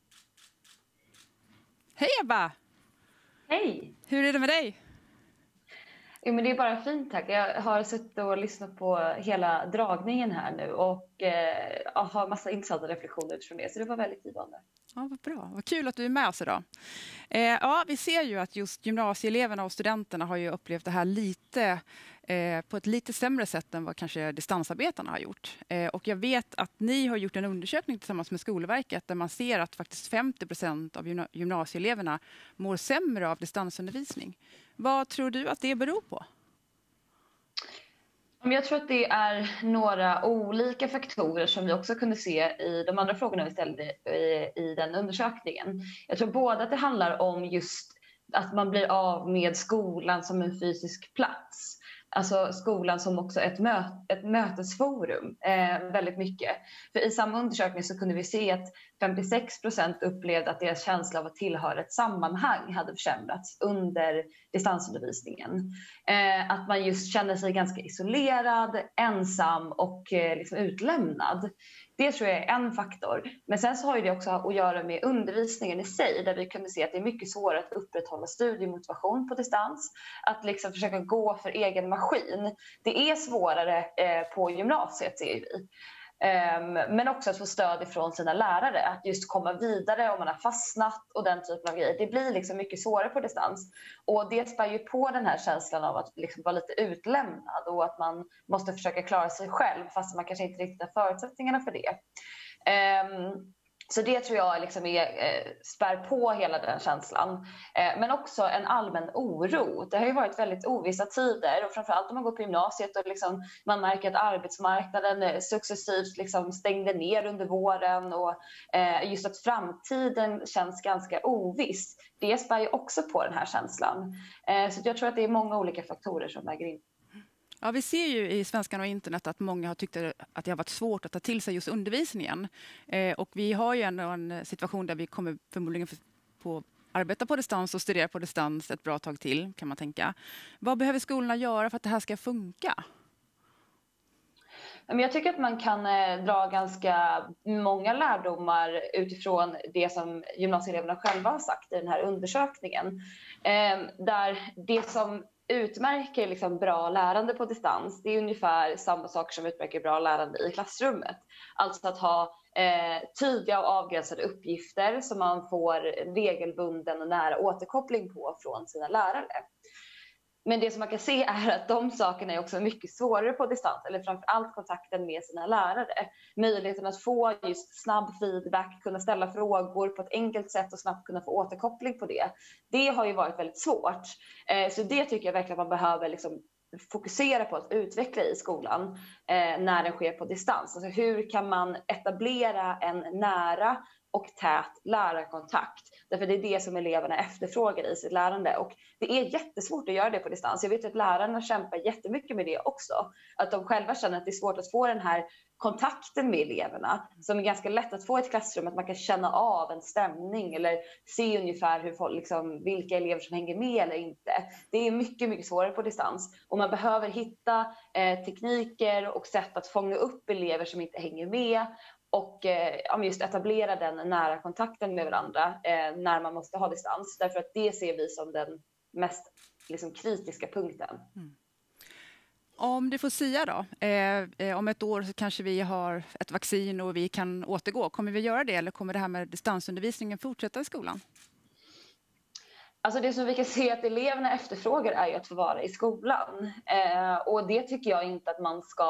Hej Ebba! Hej! Hur är det med dig? Jo, men det är bara fint, tack. Jag har suttit och lyssnat på hela dragningen här nu och eh, har massa intressanta reflektioner utifrån det. Så det var väldigt givande. Ja, vad bra. Vad kul att du är med oss idag. Eh, ja, vi ser ju att just gymnasieeleverna och studenterna har ju upplevt det här lite eh, på ett lite sämre sätt än vad kanske distansarbetarna har gjort. Eh, och jag vet att ni har gjort en undersökning tillsammans med Skolverket där man ser att faktiskt femtio procent av gymna- gymnasieeleverna mår sämre av distansundervisning. Vad tror du att det beror på? Jag tror att det är några olika faktorer som vi också kunde se i de andra frågorna vi ställde i, i den undersökningen. Jag tror både att det handlar om just att man blir av med skolan som en fysisk plats. Alltså skolan som också ett, mö- ett mötesforum eh, väldigt mycket. För i samma undersökning så kunde vi se att femtiosex procent upplevde att deras känsla av att tillhöra ett sammanhang hade försämrats under distansundervisningen. Eh, att man just kände sig ganska isolerad, ensam och eh, liksom utlämnad. Det tror jag är en faktor. Men sen så har ju det också att göra med undervisningen i sig. Där vi kunde se att det är mycket svårare att upprätthålla studiemotivation på distans. Att liksom försöka gå för egen maskin. Det är svårare eh, på gymnasiet ser vi. Um, men också att få stöd ifrån sina lärare. Att just komma vidare om man har fastnat och den typen av grejer. Det blir liksom mycket svårare på distans. Och det spär ju på den här känslan av att liksom vara lite utlämnad. Och att man måste försöka klara sig själv fast man kanske inte riktigt har förutsättningarna för det. Um, Så det tror jag liksom är, eh, spär på hela den känslan. Eh, men också en allmän oro. Det har ju varit väldigt ovissa tider. Och framförallt om man går på gymnasiet och liksom, man märker att arbetsmarknaden successivt liksom stängde ner under våren. Och eh, just att framtiden känns ganska oviss. Det spär ju också på den här känslan. Eh, så jag tror att det är många olika faktorer som väger in. Ja, vi ser ju i Svenskan och internet att många har tyckt att det har varit svårt att ta till sig just undervisningen. Eh, och vi har ju ändå en situation där vi kommer förmodligen få arbeta på distans och studera på distans ett bra tag till, kan man tänka. Vad behöver skolorna göra för att det här ska funka? Jag tycker att man kan dra ganska många lärdomar utifrån det som gymnasieeleverna själva har sagt i den här undersökningen. Eh, där det som utmärker liksom bra lärande på distans, det är ungefär samma sak som utmärker bra lärande i klassrummet. Alltså att ha eh, tydliga och avgränsade uppgifter som man får regelbunden och nära återkoppling på från sina lärare. Men det som man kan se är att de sakerna är också mycket svårare på distans, eller framförallt kontakten med sina lärare. Möjligheten att få just snabb feedback, kunna ställa frågor på ett enkelt sätt och snabbt kunna få återkoppling på det. Det har ju varit väldigt svårt. Så det tycker jag verkligen man behöver liksom fokusera på att utveckla i skolan när den sker på distans. Alltså hur kan man etablera en nära och tät lärarkontakt. Därför det är det som eleverna efterfrågar i sitt lärande. Och det är jättesvårt att göra det på distans. Jag vet att lärarna kämpar jättemycket med det också. Att de själva känner att det är svårt att få den här kontakten med eleverna. Som är ganska lätt att få i ett klassrum. Att man kan känna av en stämning. Eller se ungefär hur folk, liksom, vilka elever som hänger med eller inte. Det är mycket, mycket svårare på distans. Och man behöver hitta eh, tekniker och sätt att fånga upp elever som inte hänger med. Och eh, just etablera den nära kontakten med varandra eh, när man måste ha distans. Därför att det ser vi som den mest liksom, kritiska punkten. Mm. Om du får säga då, eh, om ett år så kanske vi har ett vaccin och vi kan återgå. Kommer vi göra det eller kommer det här med distansundervisningen fortsätta i skolan? Alltså det som vi kan se att eleverna efterfrågar är ju att få vara i skolan. Eh, och det tycker jag inte att man ska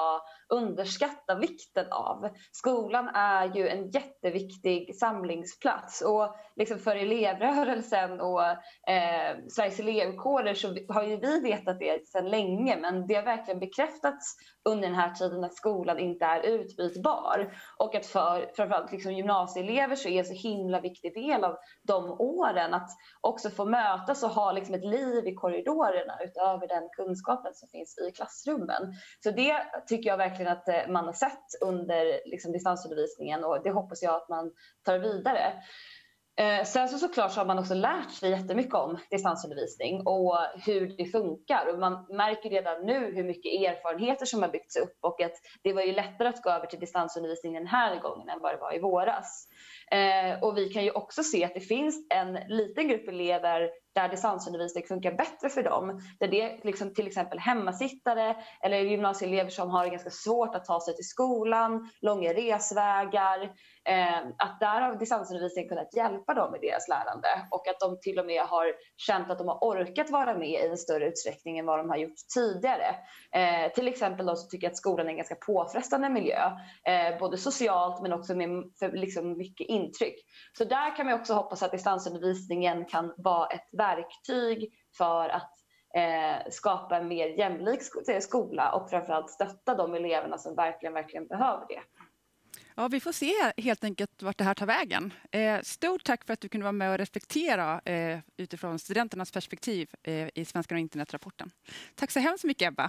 underskatta vikten av. Skolan är ju en jätteviktig samlingsplats och liksom för elevrörelsen och eh, Sveriges elevkårer så har ju vi vetat det sedan länge, men det har verkligen bekräftats under den här tiden att skolan inte är utbytbar och att för framförallt liksom gymnasieelever så är en så himla viktig del av de åren att också få mötas och ha liksom ett liv i korridorerna utöver den kunskapen som finns i klassrummen. Så det tycker jag verkligen att man har sett under liksom distansundervisningen och det hoppas jag att man tar vidare. Eh, sen så såklart så har man också lärt sig jättemycket om distansundervisning och hur det funkar. Och man märker redan nu hur mycket erfarenheter som har byggts upp och att det var ju lättare att gå över till distansundervisning den här gången än vad det var i våras. Eh, och vi kan ju också se att det finns en liten grupp elever där distansundervisning funkar bättre för dem. Där det är liksom till exempel hemmasittare eller gymnasieelever som har ganska svårt att ta sig till skolan, långa resvägar. Eh, att där har distansundervisningen kunnat hjälpa dem i deras lärande och att de till och med har känt att de har orkat vara med i en större utsträckning än vad de har gjort tidigare. Eh, till exempel de som tycker att skolan är en ganska påfrestande miljö, eh, både socialt men också med för liksom mycket intryck. Så där kan man också hoppas att distansundervisningen kan vara ett verktyg för att eh, skapa en mer jämlik skola och framförallt stötta de eleverna som verkligen, verkligen behöver det. Ja, vi får se helt enkelt vart det här tar vägen. Eh, stort tack för att du kunde vara med och reflektera eh, utifrån studenternas perspektiv eh, i Svenskan och internetrapporten. Tack så hemskt mycket, Ebba.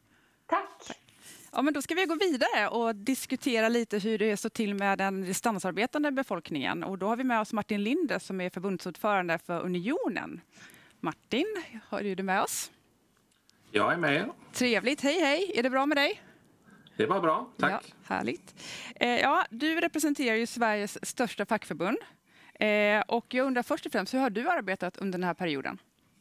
Tack. Ja, men då ska vi gå vidare och diskutera lite hur det står till med den distansarbetande befolkningen. Och då har vi med oss Martin Linde som är förbundsordförande för Unionen. Martin, har du det med oss? Jag är med. Trevligt, hej hej. Är det bra med dig? Det var bra, tack. Ja, härligt. Eh, ja, du representerar ju Sveriges största fackförbund. Eh, och jag undrar först och främst, hur har du arbetat under den här perioden?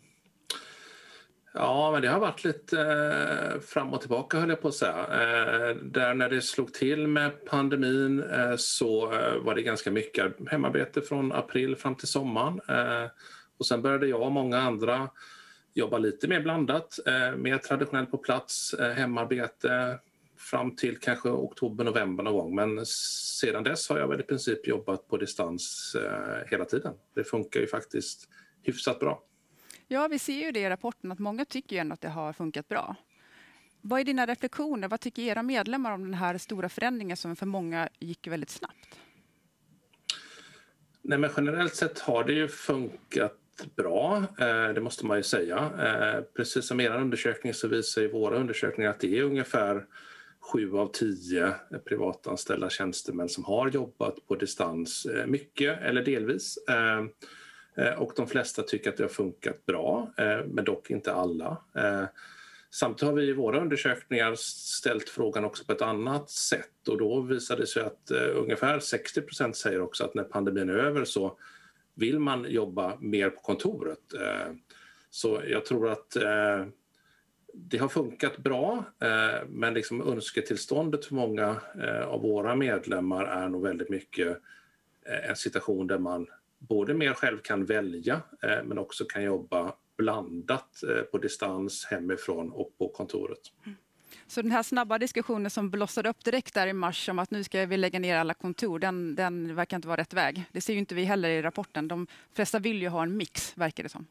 Ja, men det har varit lite eh, fram och tillbaka höll jag på att säga. Eh, där när det slog till med pandemin eh, så eh, var det ganska mycket hemarbete från april fram till sommaren. Eh, och sen började jag och många andra jobba lite mer blandat, eh, mer traditionellt på plats, eh, hemarbete fram till kanske oktober, november någon gång. Men sedan dess har jag väl i princip jobbat på distans eh, hela tiden. Det funkar ju faktiskt hyfsat bra. Ja, vi ser ju det i rapporten att många tycker ju ändå att det har funkat bra. Vad är dina reflektioner? Vad tycker era medlemmar om den här stora förändringen som för många gick väldigt snabbt? Nej, men generellt sett har det ju funkat bra, det måste man ju säga. Precis som era undersökning så visar ju våra undersökningar att det är ungefär sju av tio privatanställda tjänstemän som har jobbat på distans mycket eller delvis. Och de flesta tycker att det har funkat bra, men dock inte alla. Samtidigt har vi i våra undersökningar ställt frågan också på ett annat sätt och då visade det sig att ungefär sextio procent säger också att när pandemin är över så vill man jobba mer på kontoret. Så jag tror att det har funkat bra, men liksom önsketillståndet för många av våra medlemmar är nog väldigt mycket en situation där man både mer själv kan välja men också kan jobba blandat på distans hemifrån och på kontoret. Mm. Så den här snabba diskussionen som blossade upp direkt där i mars om att nu ska vi lägga ner alla kontor, den, den verkar inte vara rätt väg. Det ser ju inte vi heller i rapporten. De flesta vill ju ha en mix, verkar det som.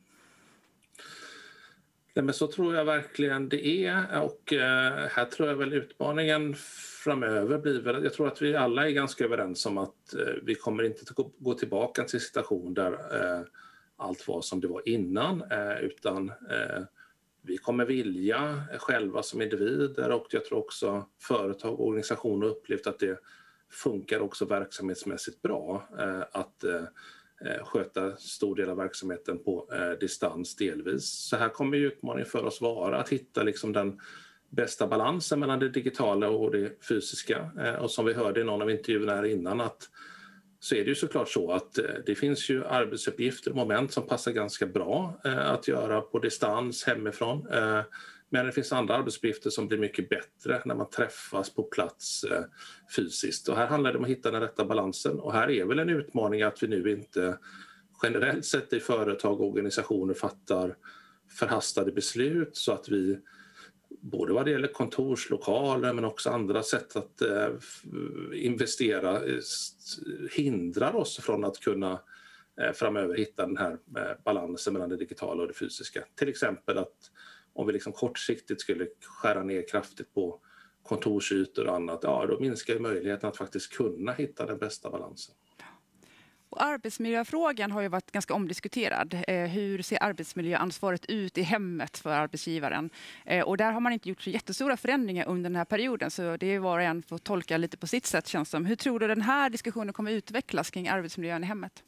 Nej, men så tror jag verkligen det är och eh, här tror jag väl utmaningen framöver blir väl, jag tror att vi alla är ganska överens om att eh, vi kommer inte att gå, gå tillbaka till en situation där eh, allt var som det var innan eh, utan eh, vi kommer vilja själva som individer och jag tror också företag och organisationer upplevt att det funkar också verksamhetsmässigt bra eh, att eh, sköta stor del av verksamheten på eh, distans delvis. Så här kommer ju utmaningen för oss vara att hitta liksom den bästa balansen mellan det digitala och det fysiska. Eh, och som vi hörde i någon av intervjuerna här innan att så är det ju såklart så att eh, det finns ju arbetsuppgifter och moment som passar ganska bra eh, att göra på distans hemifrån. Eh, men det finns andra arbetsuppgifter som blir mycket bättre när man träffas på plats eh, fysiskt. Och här handlar det om att hitta den rätta balansen. Och här är väl en utmaning att vi nu inte generellt sett i företag och organisationer fattar förhastade beslut så att vi både vad det gäller kontorslokaler men också andra sätt att eh, investera hindrar oss från att kunna eh, framöver hitta den här eh, balansen mellan det digitala och det fysiska. Till exempel att om vi liksom kortsiktigt skulle skära ner kraftigt på kontorsytor och annat, ja då minskar ju möjligheten att faktiskt kunna hitta den bästa balansen. Och arbetsmiljöfrågan har ju varit ganska omdiskuterad. Eh, hur ser arbetsmiljöansvaret ut i hemmet för arbetsgivaren? Eh, och där har man inte gjort så jättestora förändringar under den här perioden. Så det är var och en får tolka lite på sitt sätt, känns som. Hur tror du den här diskussionen kommer utvecklas kring arbetsmiljön i hemmet?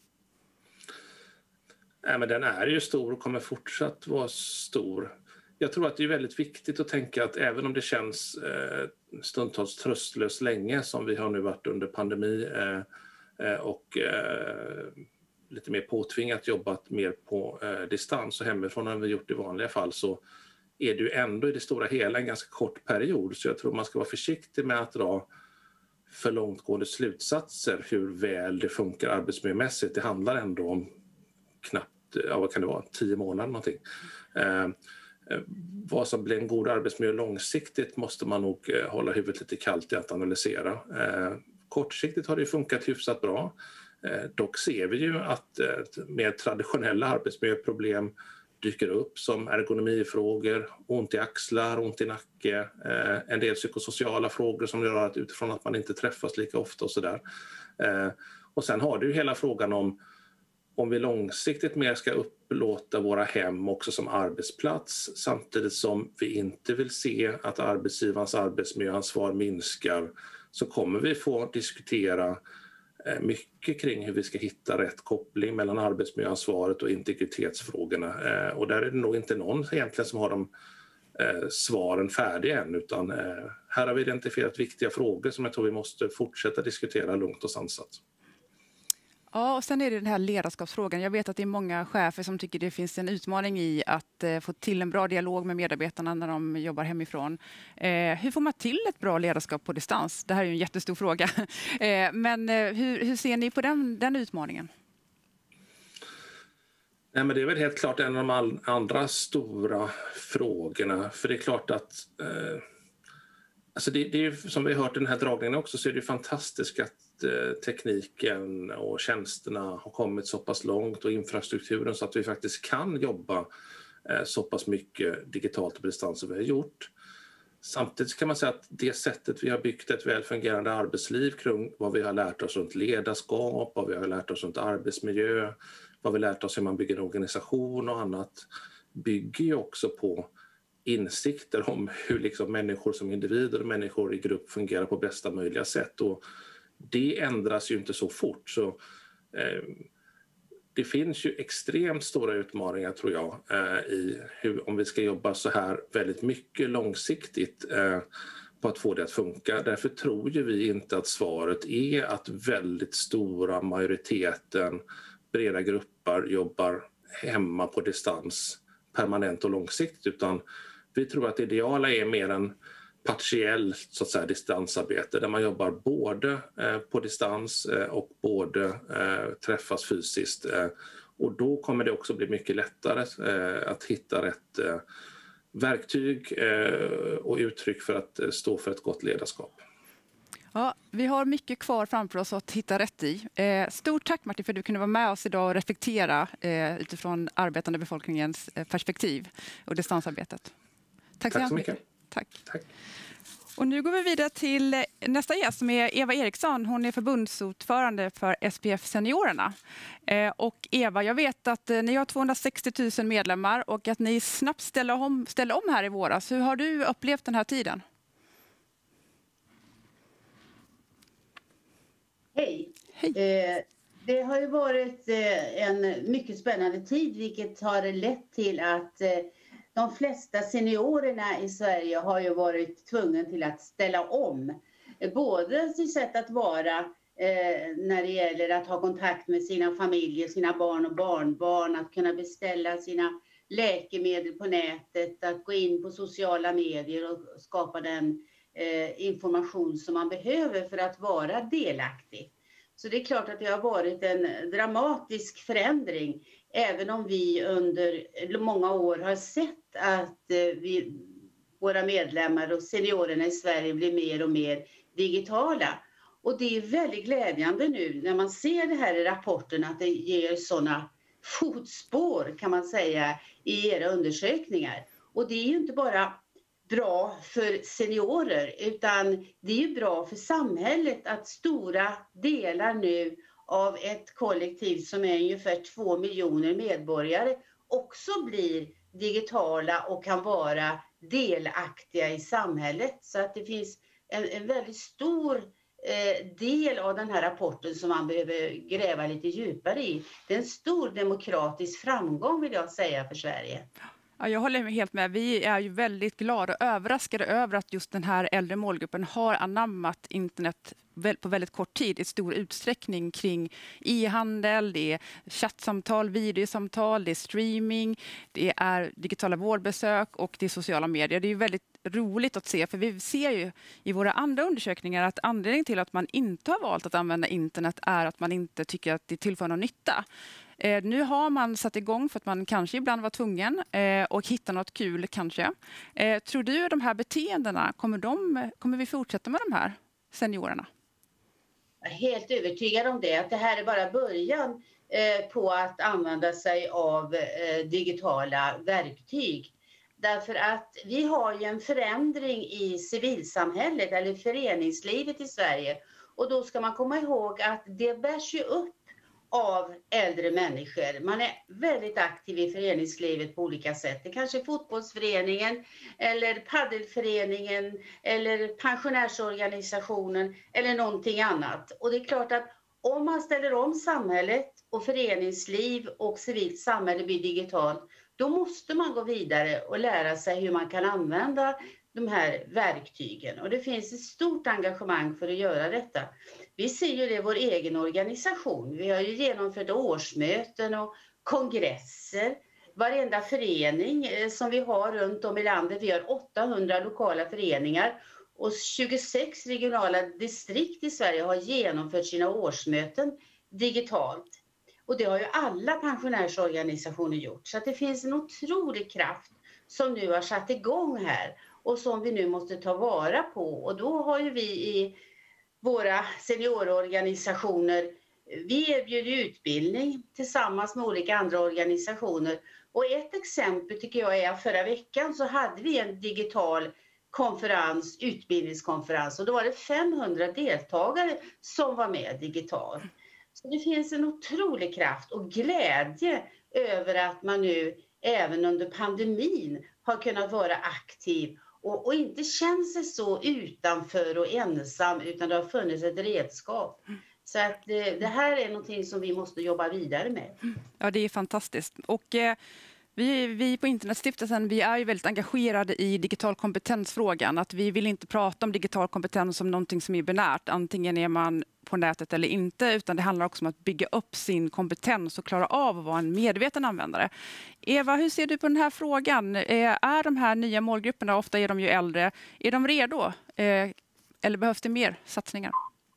Nej, men den är ju stor och kommer fortsatt vara stor. Jag tror att det är väldigt viktigt att tänka att även om det känns eh, stundtals tröstlöst länge som vi har nu varit under pandemi eh, och eh, lite mer påtvingat jobbat mer på eh, distans och hemifrån än vi gjort i vanliga fall, så är det ju ändå i det stora hela en ganska kort period. Så jag tror man ska vara försiktig med att dra för långtgående slutsatser hur väl det funkar arbetsmiljömässigt. Det handlar ändå om knappt, ja, vad kan det vara, tio månader någonting. Eh, vad som blir en god arbetsmiljö långsiktigt måste man nog eh, hålla huvudet lite kallt i att analysera. Eh, Kortsiktigt har det funkat hyfsat bra. Eh, dock ser vi ju att eh, mer traditionella arbetsmiljöproblem dyker upp som ergonomifrågor, ont i axlar, ont i nacke, eh, en del psykosociala frågor som gör att utifrån att man inte träffas lika ofta och sådär. Eh, och sen har du ju hela frågan om om vi långsiktigt mer ska upplåta våra hem också som arbetsplats samtidigt som vi inte vill se att arbetsgivarens arbetsmiljöansvar minskar, så kommer vi få diskutera mycket kring hur vi ska hitta rätt koppling mellan arbetsmiljöansvaret och integritetsfrågorna. Och där är det nog inte någon egentligen som har de svaren färdiga än, utan här har vi identifierat viktiga frågor som jag tror vi måste fortsätta diskutera lugnt och sansat. Ja, och sen är det den här ledarskapsfrågan. Jag vet att det är många chefer som tycker det finns en utmaning i att eh, få till en bra dialog med medarbetarna när de jobbar hemifrån. Eh, hur får man till ett bra ledarskap på distans? Det här är ju en jättestor fråga. eh, men eh, hur, hur ser ni på den, den utmaningen? Nej, men det är väl helt klart en av de all, andra stora frågorna. För det är klart att eh, alltså det, det är ju, som vi har hört i den här dragningen också, så är det fantastiskt att tekniken och tjänsterna har kommit så pass långt och infrastrukturen så att vi faktiskt kan jobba så pass mycket digitalt på distans som vi har gjort. Samtidigt kan man säga att det sättet vi har byggt ett väl fungerande arbetsliv kring vad vi har lärt oss runt ledarskap, vad vi har lärt oss runt arbetsmiljö, vad vi har lärt oss hur man bygger en organisation och annat, bygger ju också på insikter om hur liksom människor som individer och människor i grupp fungerar på bästa möjliga sätt. Och det ändras ju inte så fort, så eh, det finns ju extremt stora utmaningar tror jag eh, i hur, om vi ska jobba så här väldigt mycket långsiktigt eh, på att få det att funka. Därför tror ju vi inte att svaret är att väldigt stora majoriteten, breda grupper jobbar hemma på distans permanent och långsiktigt, utan vi tror att det ideala är mer en partiell så att säga distansarbete där man jobbar både eh, på distans eh, och både eh, träffas fysiskt. Eh, och då kommer det också bli mycket lättare eh, att hitta rätt eh, verktyg eh, och uttryck för att eh, stå för ett gott ledarskap. Ja, vi har mycket kvar framför oss att hitta rätt i. Eh, stort tack Martin för att du kunde vara med oss idag och reflektera eh, utifrån arbetande befolkningens eh, perspektiv och distansarbetet. Tack så, tack så mycket. Tack. Tack. Och nu går vi vidare till nästa gäst som är Eva Eriksson. Hon är förbundsordförande för S P F-seniorerna. Eh, och Eva, jag vet att eh, ni har tvåhundrasextio tusen medlemmar och att ni snabbt ställer om, ställer om här i våras. Hur har du upplevt den här tiden? Hej. Hej. Eh, det har ju varit eh, en mycket spännande tid, vilket har lett till att eh, de flesta seniorerna i Sverige har ju varit tvungna till att ställa om. Både till sätt att vara eh, när det gäller att ha kontakt med sina familjer, sina barn och barnbarn, att kunna beställa sina läkemedel på nätet, att gå in på sociala medier och skapa den eh, information som man behöver för att vara delaktig. Så det är klart att det har varit en dramatisk förändring, även om vi under många år har sett att vi, våra medlemmar och seniorerna i Sverige blir mer och mer digitala. Och det är väldigt glädjande nu när man ser det här i rapporten att det ger sådana fotspår kan man säga i era undersökningar. Och det är ju inte bara bra för seniorer utan det är ju bra för samhället att stora delar nu av ett kollektiv som är ungefär två miljoner medborgare också blir digitala och kan vara delaktiga i samhället. Så att det finns en, en väldigt stor eh, del av den här rapporten som man behöver gräva lite djupare i. Det är en stor demokratisk framgång vill jag säga för Sverige. Ja, jag håller helt med. Vi är ju väldigt glada och överraskade över att just den här äldre målgruppen har anammat internet på väldigt kort tid i stor utsträckning kring e-handel, det är chattsamtal, videosamtal, det är streaming, det är digitala vårdbesök och det är sociala medier. Det är ju väldigt roligt att se, för vi ser ju i våra andra undersökningar att anledningen till att man inte har valt att använda internet är att man inte tycker att det tillför någon nytta. Eh, nu har man satt igång för att man kanske ibland var tvungen eh, och hitta något kul kanske. Eh, tror du de här beteendena, kommer, de, kommer vi fortsätta med de här seniorerna? Jag är helt övertygad om det, att det här är bara början eh, på att använda sig av eh, digitala verktyg. Därför att vi har ju en förändring i civilsamhället eller föreningslivet i Sverige. Och då ska man komma ihåg att det bärs ju upp av äldre människor. Man är väldigt aktiv i föreningslivet på olika sätt. Det kanske är fotbollsföreningen eller paddelföreningen eller pensionärsorganisationen eller någonting annat. Och det är klart att om man ställer om samhället och föreningsliv och civilt samhälle blir digitalt, då måste man gå vidare och lära sig hur man kan använda de här verktygen. Och det finns ett stort engagemang för att göra detta. Vi ser ju det i vår egen organisation. Vi har ju genomfört årsmöten och kongresser. Varenda förening som vi har runt om i landet, vi har åttahundra lokala föreningar och tjugosex regionala distrikt i Sverige har genomfört sina årsmöten digitalt. Och det har ju alla pensionärsorganisationer gjort. Så att det finns en otrolig kraft som nu har satt igång här och som vi nu måste ta vara på. Och då har ju vi i våra seniororganisationer, vi erbjuder utbildning tillsammans med olika andra organisationer. Och ett exempel tycker jag är att förra veckan så hade vi en digital konferens, utbildningskonferens. Och då var det femhundra deltagare som var med digitalt. Så det finns en otrolig kraft och glädje över att man nu även under pandemin har kunnat vara aktiv och, och inte känna sig så utanför och ensam, utan det har funnits ett redskap. Så att det, det här är någonting som vi måste jobba vidare med. Ja, det är fantastiskt. Och eh, vi, vi på Internetstiftelsen, vi är ju väldigt engagerade i digital kompetensfrågan. Att vi vill inte prata om digital kompetens som någonting som är binärt. Antingen är man på nätet eller inte, utan det handlar också om att bygga upp sin kompetens och klara av att vara en medveten användare. Eva, hur ser du på den här frågan? Är de här nya målgrupperna, ofta är de ju äldre, är de redo? Eller behövs det mer satsningar?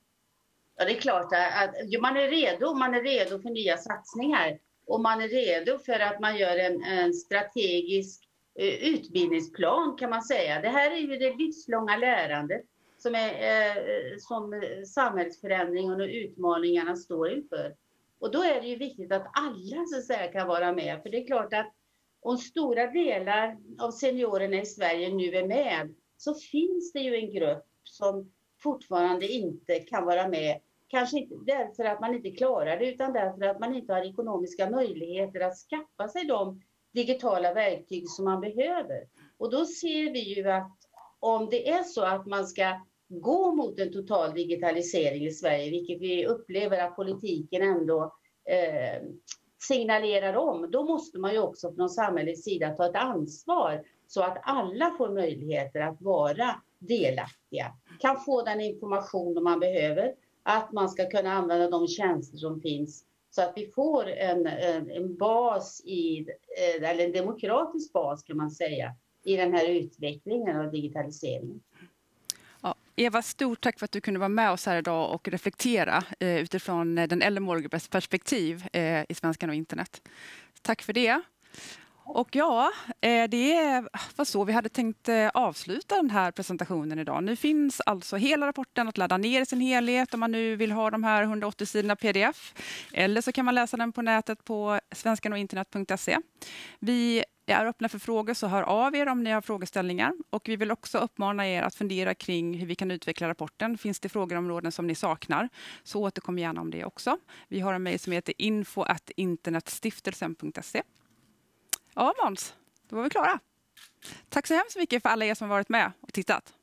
Ja, det är klart att man är redo, man är redo för nya satsningar. Och man är redo för att man gör en, en strategisk eh, utbildningsplan kan man säga. Det här är ju det livslånga lärandet som, är, eh, som samhällsförändringen och utmaningarna står inför. Och då är det ju viktigt att alla så att säga, kan vara med. För det är klart att om stora delar av seniorerna i Sverige nu är med, så finns det ju en grupp som fortfarande inte kan vara med. Kanske inte därför att man inte klarar det, utan därför att man inte har ekonomiska möjligheter att skaffa sig de digitala verktyg som man behöver. Och då ser vi ju att om det är så att man ska gå mot en total digitalisering i Sverige, vilket vi upplever att politiken ändå eh, signalerar om, då måste man ju också från samhällets sida ta ett ansvar så att alla får möjligheter att vara delaktiga, kan få den information man behöver, att man ska kunna använda de tjänster som finns så att vi får en, en, en bas, i, eller en demokratisk bas kan man säga, i den här utvecklingen och digitaliseringen. Ja, Eva, stort tack för att du kunde vara med oss här idag och reflektera eh, utifrån den äldre målgruppens perspektiv eh, i Svenskan och internet. Tack för det. Och ja, det var så vi hade tänkt avsluta den här presentationen idag. Nu finns alltså hela rapporten att ladda ner i sin helhet om man nu vill ha de här hundraåttio sidorna P D F. Eller så kan man läsa den på nätet på svenskanoginternet punkt se. Vi är öppna för frågor, så hör av er om ni har frågeställningar. Och vi vill också uppmana er att fundera kring hur vi kan utveckla rapporten. Finns det frågeområden som ni saknar, så återkom gärna om det också. Vi har en mejl som heter info at internetstiftelsen punkt se. Ja, Måns, då var vi klara. Tack så hemskt mycket för alla er som har varit med och tittat.